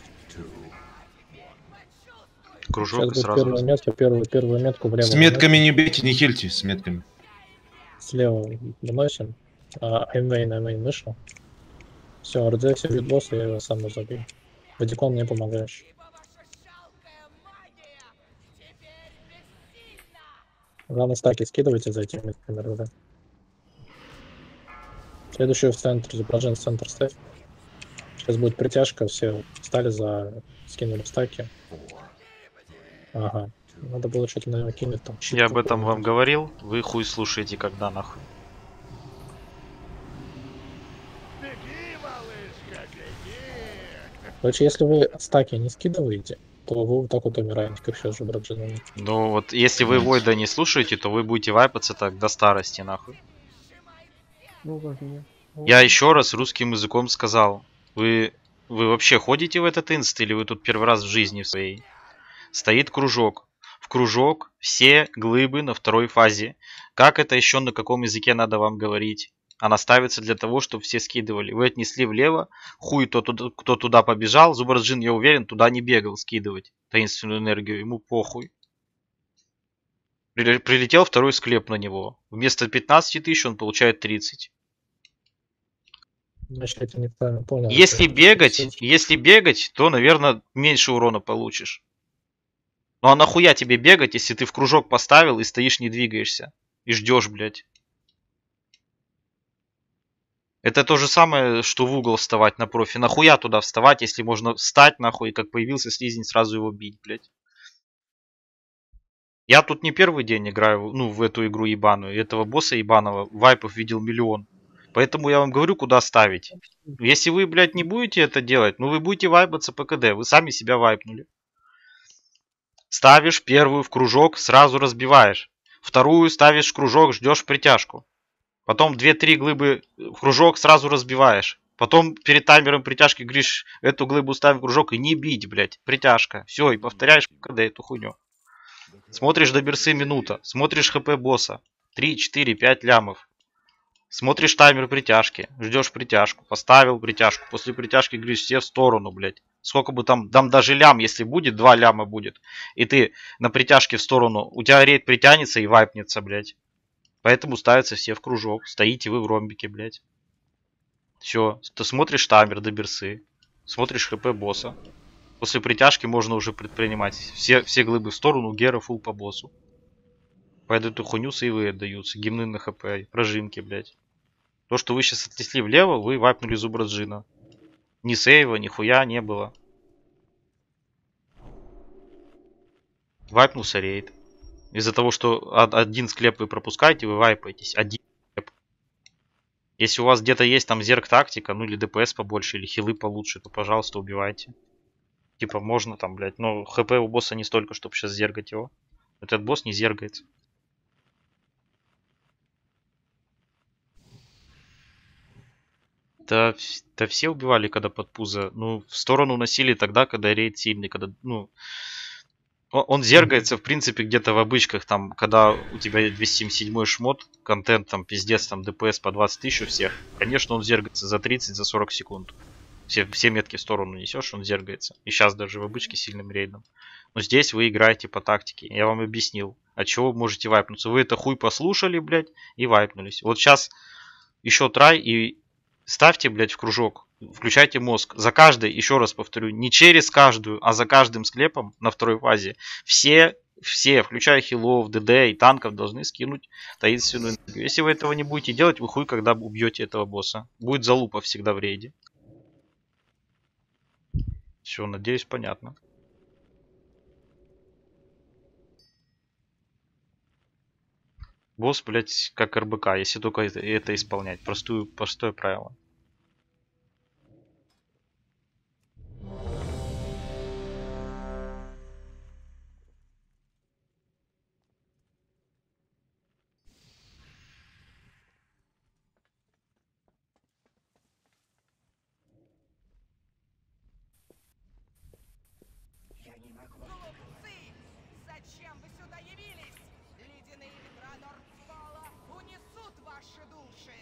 Кружок Сейчас и будет сразу. первую метку, первую, первую метку влево. С метками не бейте, не хильте с метками. Слева выносим. А Эймвейн, Эймвейн вышел. Все, РД, все бьют босса, я его сам забью. Вадикон мне помогаешь. Главное, стаки скидывайте за этими метками РД. Следующую в центр, изображен в центр ставь. Сейчас будет притяжка, все встали за... скинули стаки. Ага. Надо было что-то, наверное, кинуть там. щит Я об этом какой-нибудь. вам говорил. Вы хуй слушаете, когда нахуй. Беги, малышка, беги! Короче, если вы стаки не скидываете, то вы вот так вот умираете, как сейчас же Браджинами. Ну вот, если вы Войда не слушаете, то вы будете вайпаться так до старости, нахуй. Ну, как меня. Я еще раз русским языком сказал. Вы, вы вообще ходите в этот инст или вы тут первый раз в жизни в своей? Стоит кружок. В кружок все глыбы на второй фазе. Как это еще на каком языке надо вам говорить? Она ставится для того, чтобы все скидывали. Вы отнесли влево, хуй кто туда, кто туда побежал. Зубарджин, я уверен, туда не бегал скидывать таинственную энергию. Ему похуй. При- Прилетел второй склеп на него. Вместо пятнадцати тысяч он получает тридцать. Значит, я тебя неправильно понял. Если Это- бегать, если бегать, то, наверное, меньше урона получишь. Ну а нахуя тебе бегать, если ты в кружок поставил и стоишь, не двигаешься? И ждешь, блядь. Это то же самое, что в угол вставать на профи. Нахуя туда вставать, если можно встать, нахуй, и как появился слизень, сразу его бить, блядь. Я тут не первый день играю, ну, в эту игру ебаную. Этого босса ебаного вайпов видел миллион. Поэтому я вам говорю, куда ставить. Если вы, блядь, не будете это делать, ну вы будете вайпаться по КД. Вы сами себя вайпнули. Ставишь первую в кружок, сразу разбиваешь. Вторую ставишь в кружок, ждешь притяжку. Потом две-три глыбы в кружок, сразу разбиваешь. Потом перед таймером притяжки говоришь, эту глыбу ставим в кружок и не бить, блядь. Притяжка. Все, и повторяешь по КД эту хуйню. Смотришь до берсы минута. Смотришь хп босса. три, четыре, пять лямов. Смотришь таймер притяжки. Ждешь притяжку. Поставил притяжку. После притяжки говоришь, все в сторону, блядь. Сколько бы там, там даже лям, если будет, два ляма будет. И ты на притяжке в сторону. У тебя рейд притянется и вайпнется, блядь. Поэтому ставятся все в кружок. Стоите вы в ромбике, блядь. Все. Ты смотришь таймер до берсы. Смотришь хп босса. После притяжки можно уже предпринимать все, все глыбы в сторону, гера фул по боссу. Под эту хуйню сейвы отдаются, гимны на хп, прожимки, блядь. То, что вы сейчас отлесли влево, вы вайпнули Зубраджина. Ни сейва, ни хуя не было. Вайпнулся рейд. Из-за того, что один склеп вы пропускаете, вы вайпаетесь. Один склеп. Если у вас где-то есть там зерк тактика, ну или ДПС побольше, или хилы получше, то, пожалуйста, убивайте. Типа можно там, блядь, но хп у босса не столько, чтобы сейчас зергать его. Этот босс не зергается. Да, да все убивали, когда под пузо. Ну, в сторону носили тогда, когда рейд сильный, когда, ну... Он, он зергается, в принципе, где-то в обычках, там, когда у тебя двести семьдесят седьмой шмот, контент, там, пиздец, там, ДПС по двадцать тысяч у всех. Конечно, он зергается за тридцать, за сорок секунд. Все, все метки в сторону несешь, он зергается. И сейчас даже в обычке сильным рейдом. Но здесь вы играете по тактике. Я вам объяснил, от чего вы можете вайпнуться. Вы это хуй послушали, блядь, и вайпнулись. Вот сейчас еще трай и ставьте, блядь, в кружок. Включайте мозг. За каждой, еще раз повторю, не через каждую, а за каждым склепом на второй фазе. Все, все, включая хилов, ДД и танков, должны скинуть таинственную энергию. Если вы этого не будете делать, вы хуй когда убьете этого босса. Будет залупа всегда в рейде. Все, надеюсь, понятно. Босс, блять, как РБК, если только это, это исполнять. Простую, простое правило. Глупцы! Зачем вы сюда явились? Ледяные ветра Нордскола унесут ваши души!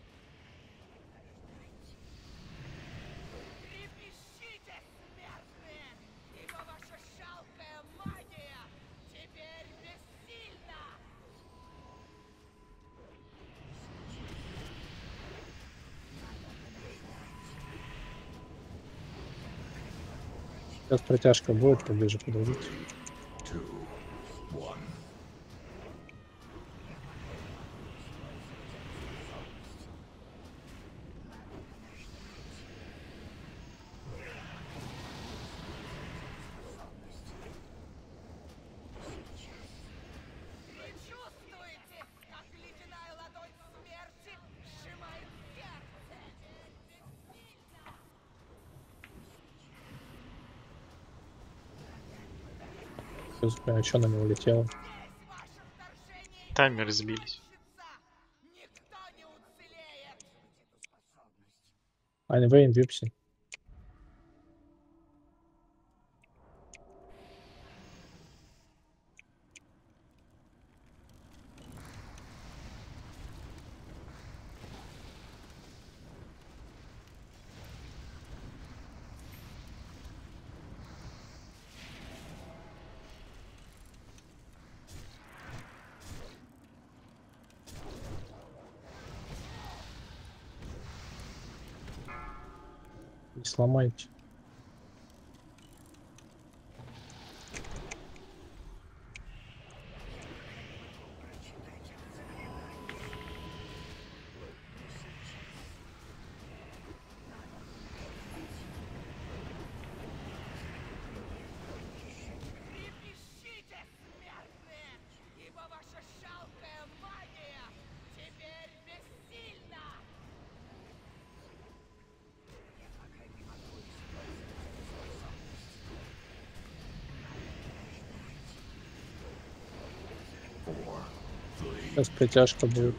Трепещите, смертные! Ибо ваша жалкая магия теперь бессильна! Сейчас протяжка будет, поближе подойдите. Вы чувствуете, как ледяная ладонь смерти сжимает сердце? Бессильно! Прям что на него улетело. Таймеры сбились. Никто не уцелеет! Айнвейн, Випси. Не сломайте. Трепещите, смертные! Сейчас притяжка будет.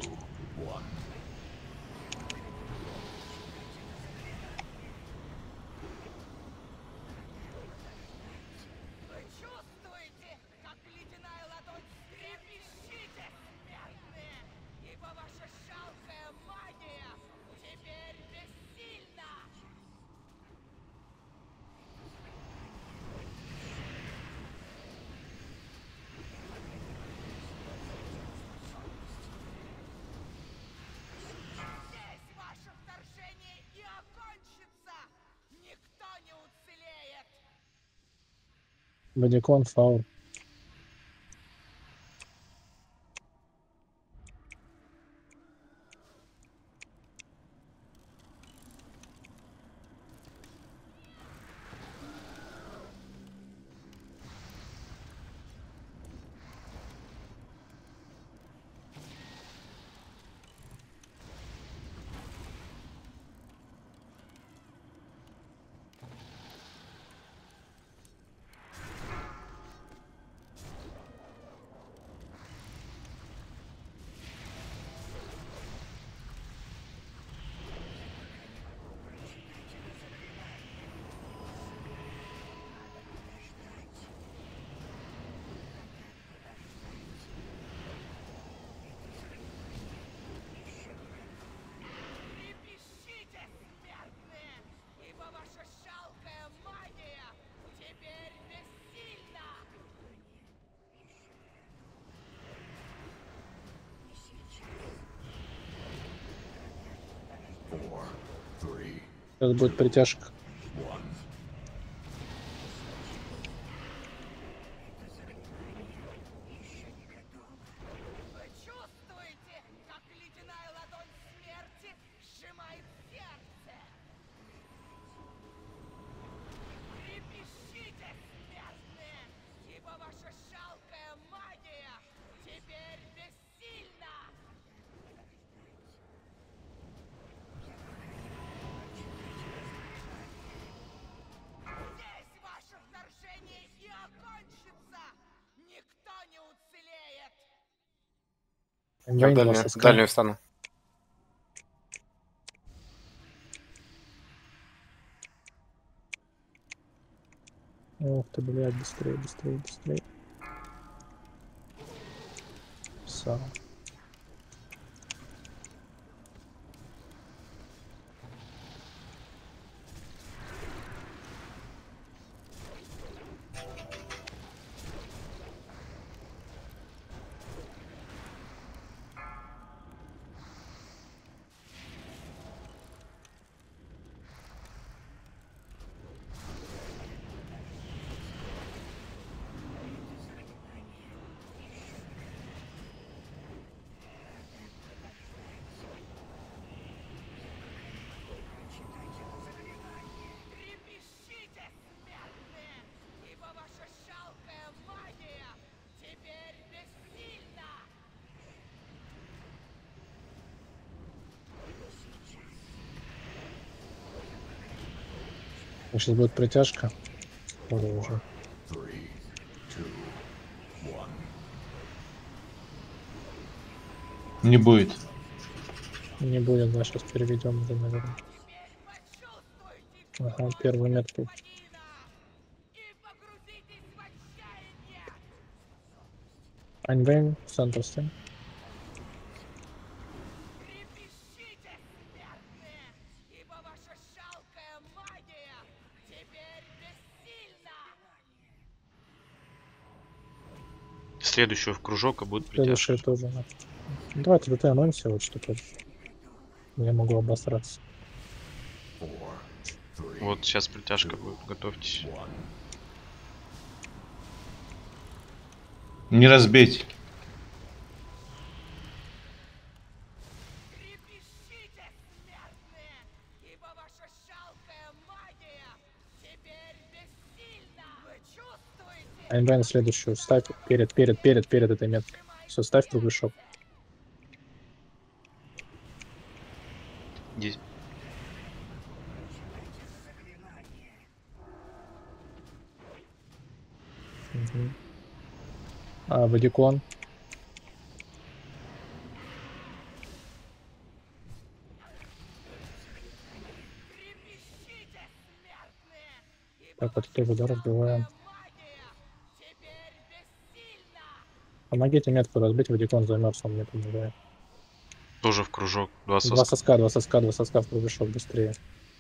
Вы чувствуете, как ледяная ладонь трепещите, смертные, ибо ваша жалкая магия теперь бессильна. Здесь ваше вторжение и окончится. Никто не уцелеет. Бодикон фаул. Трепещите, смертные, ибо ваша жалкая магия теперь бессильна. Сейчас будет притяжка. Вы чувствуете, как ледяная ладонь смерти сжимает сердце? Трепещите, смертные, ибо ваша жалкая магия теперь бессильна! Здесь ваше вторжение и окончится! Никто не уцелеет! Я в Вейн дальнюю, вас в искал. дальнюю встану. Ух ты, блядь, быстрее, быстрее, быстрее. Все. Трепещите, смертные, ибо ваша жалкая магия теперь бессильна! Сейчас будет притяжка. Ой, уже. Не будет. Не будет, да, сейчас переведем уже, наверное. Ага, первый метку. И погрузитесь в отчаяние! Аньвейн, Сантостин. Трепещите, смертные, ибо ваша жалкая магия теперь бессильна! Следующую в кружок, и будет Следующее притяжка. тоже. да. Ну, давайте ДТ анонсе, вот что-то. Я могу обосраться. Вот сейчас притяжка будет, готовьтесь. Не разбейте. Трепещите, смертные, ибо ваша жалкая магия теперь бессильна! Вы чувствуете? Аньвейн следующую. Ставь перед, перед, перед, перед этой меткой. Все, ставь круглый шоп. Здесь. Угу. А, Бодикон. Так, вот тоже, да, разбиваем. магия теперь бессильна! Помогите метку разбить, Вадикон замерз, он мне помогает. Тоже в кружок. Два Два соска. соска, два соска, два соска в кругляшок быстрее.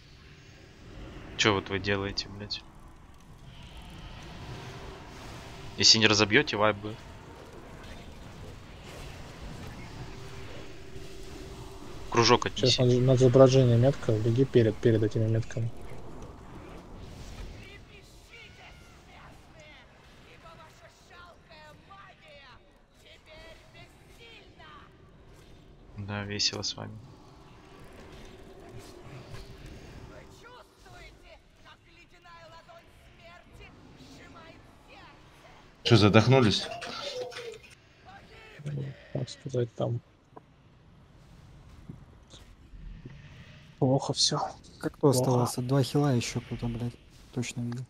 Че вот вы делаете, блядь? Если не разобьете, вайп будет. Кружок Сейчас отнеси. на, на изображение метка, беги перед, перед этими метками. Трепещите, смертные, ибо ваша жалкая магия теперь бессильна! Да, весело с вами. Вы чувствуете, как ледяная ладонь смерти сжимает сердце? Что, задохнулись? Так сказать, там плохо все. Как кто оставался? Два хила еще кто-то, блядь. Точно видел.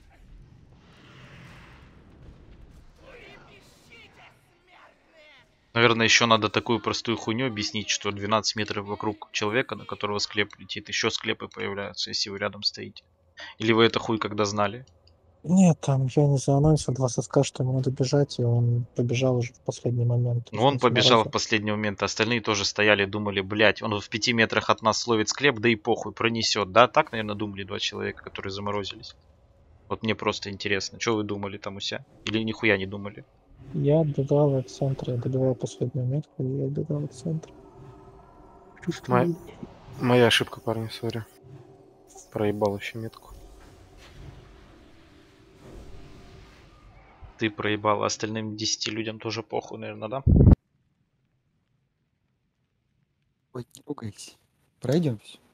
Наверное, еще надо такую простую хуйню объяснить, что двенадцать метров вокруг человека, на которого склеп летит, еще склепы появляются, если вы рядом стоите. Или вы это хуй когда знали? Нет, там я не заанонсил два соска, что ему надо бежать, и он побежал уже в последний момент. Ну он побежал в последний момент, а остальные тоже стояли, думали, блять, он в пяти метрах от нас словит склеп, да и похуй, пронесет. Да, так, наверное, думали два человека, которые заморозились. Вот мне просто интересно, что вы думали там у себя? Или нихуя не думали? Я отбегал от центра, я добивал последнюю метку, и я отбегал от центра. Моя, моя ошибка, парни, сори. Проебал еще метку. Ты проебал, а остальным десяти людям тоже похуй, наверное, да? Ой, не ругайся. Пройдемся.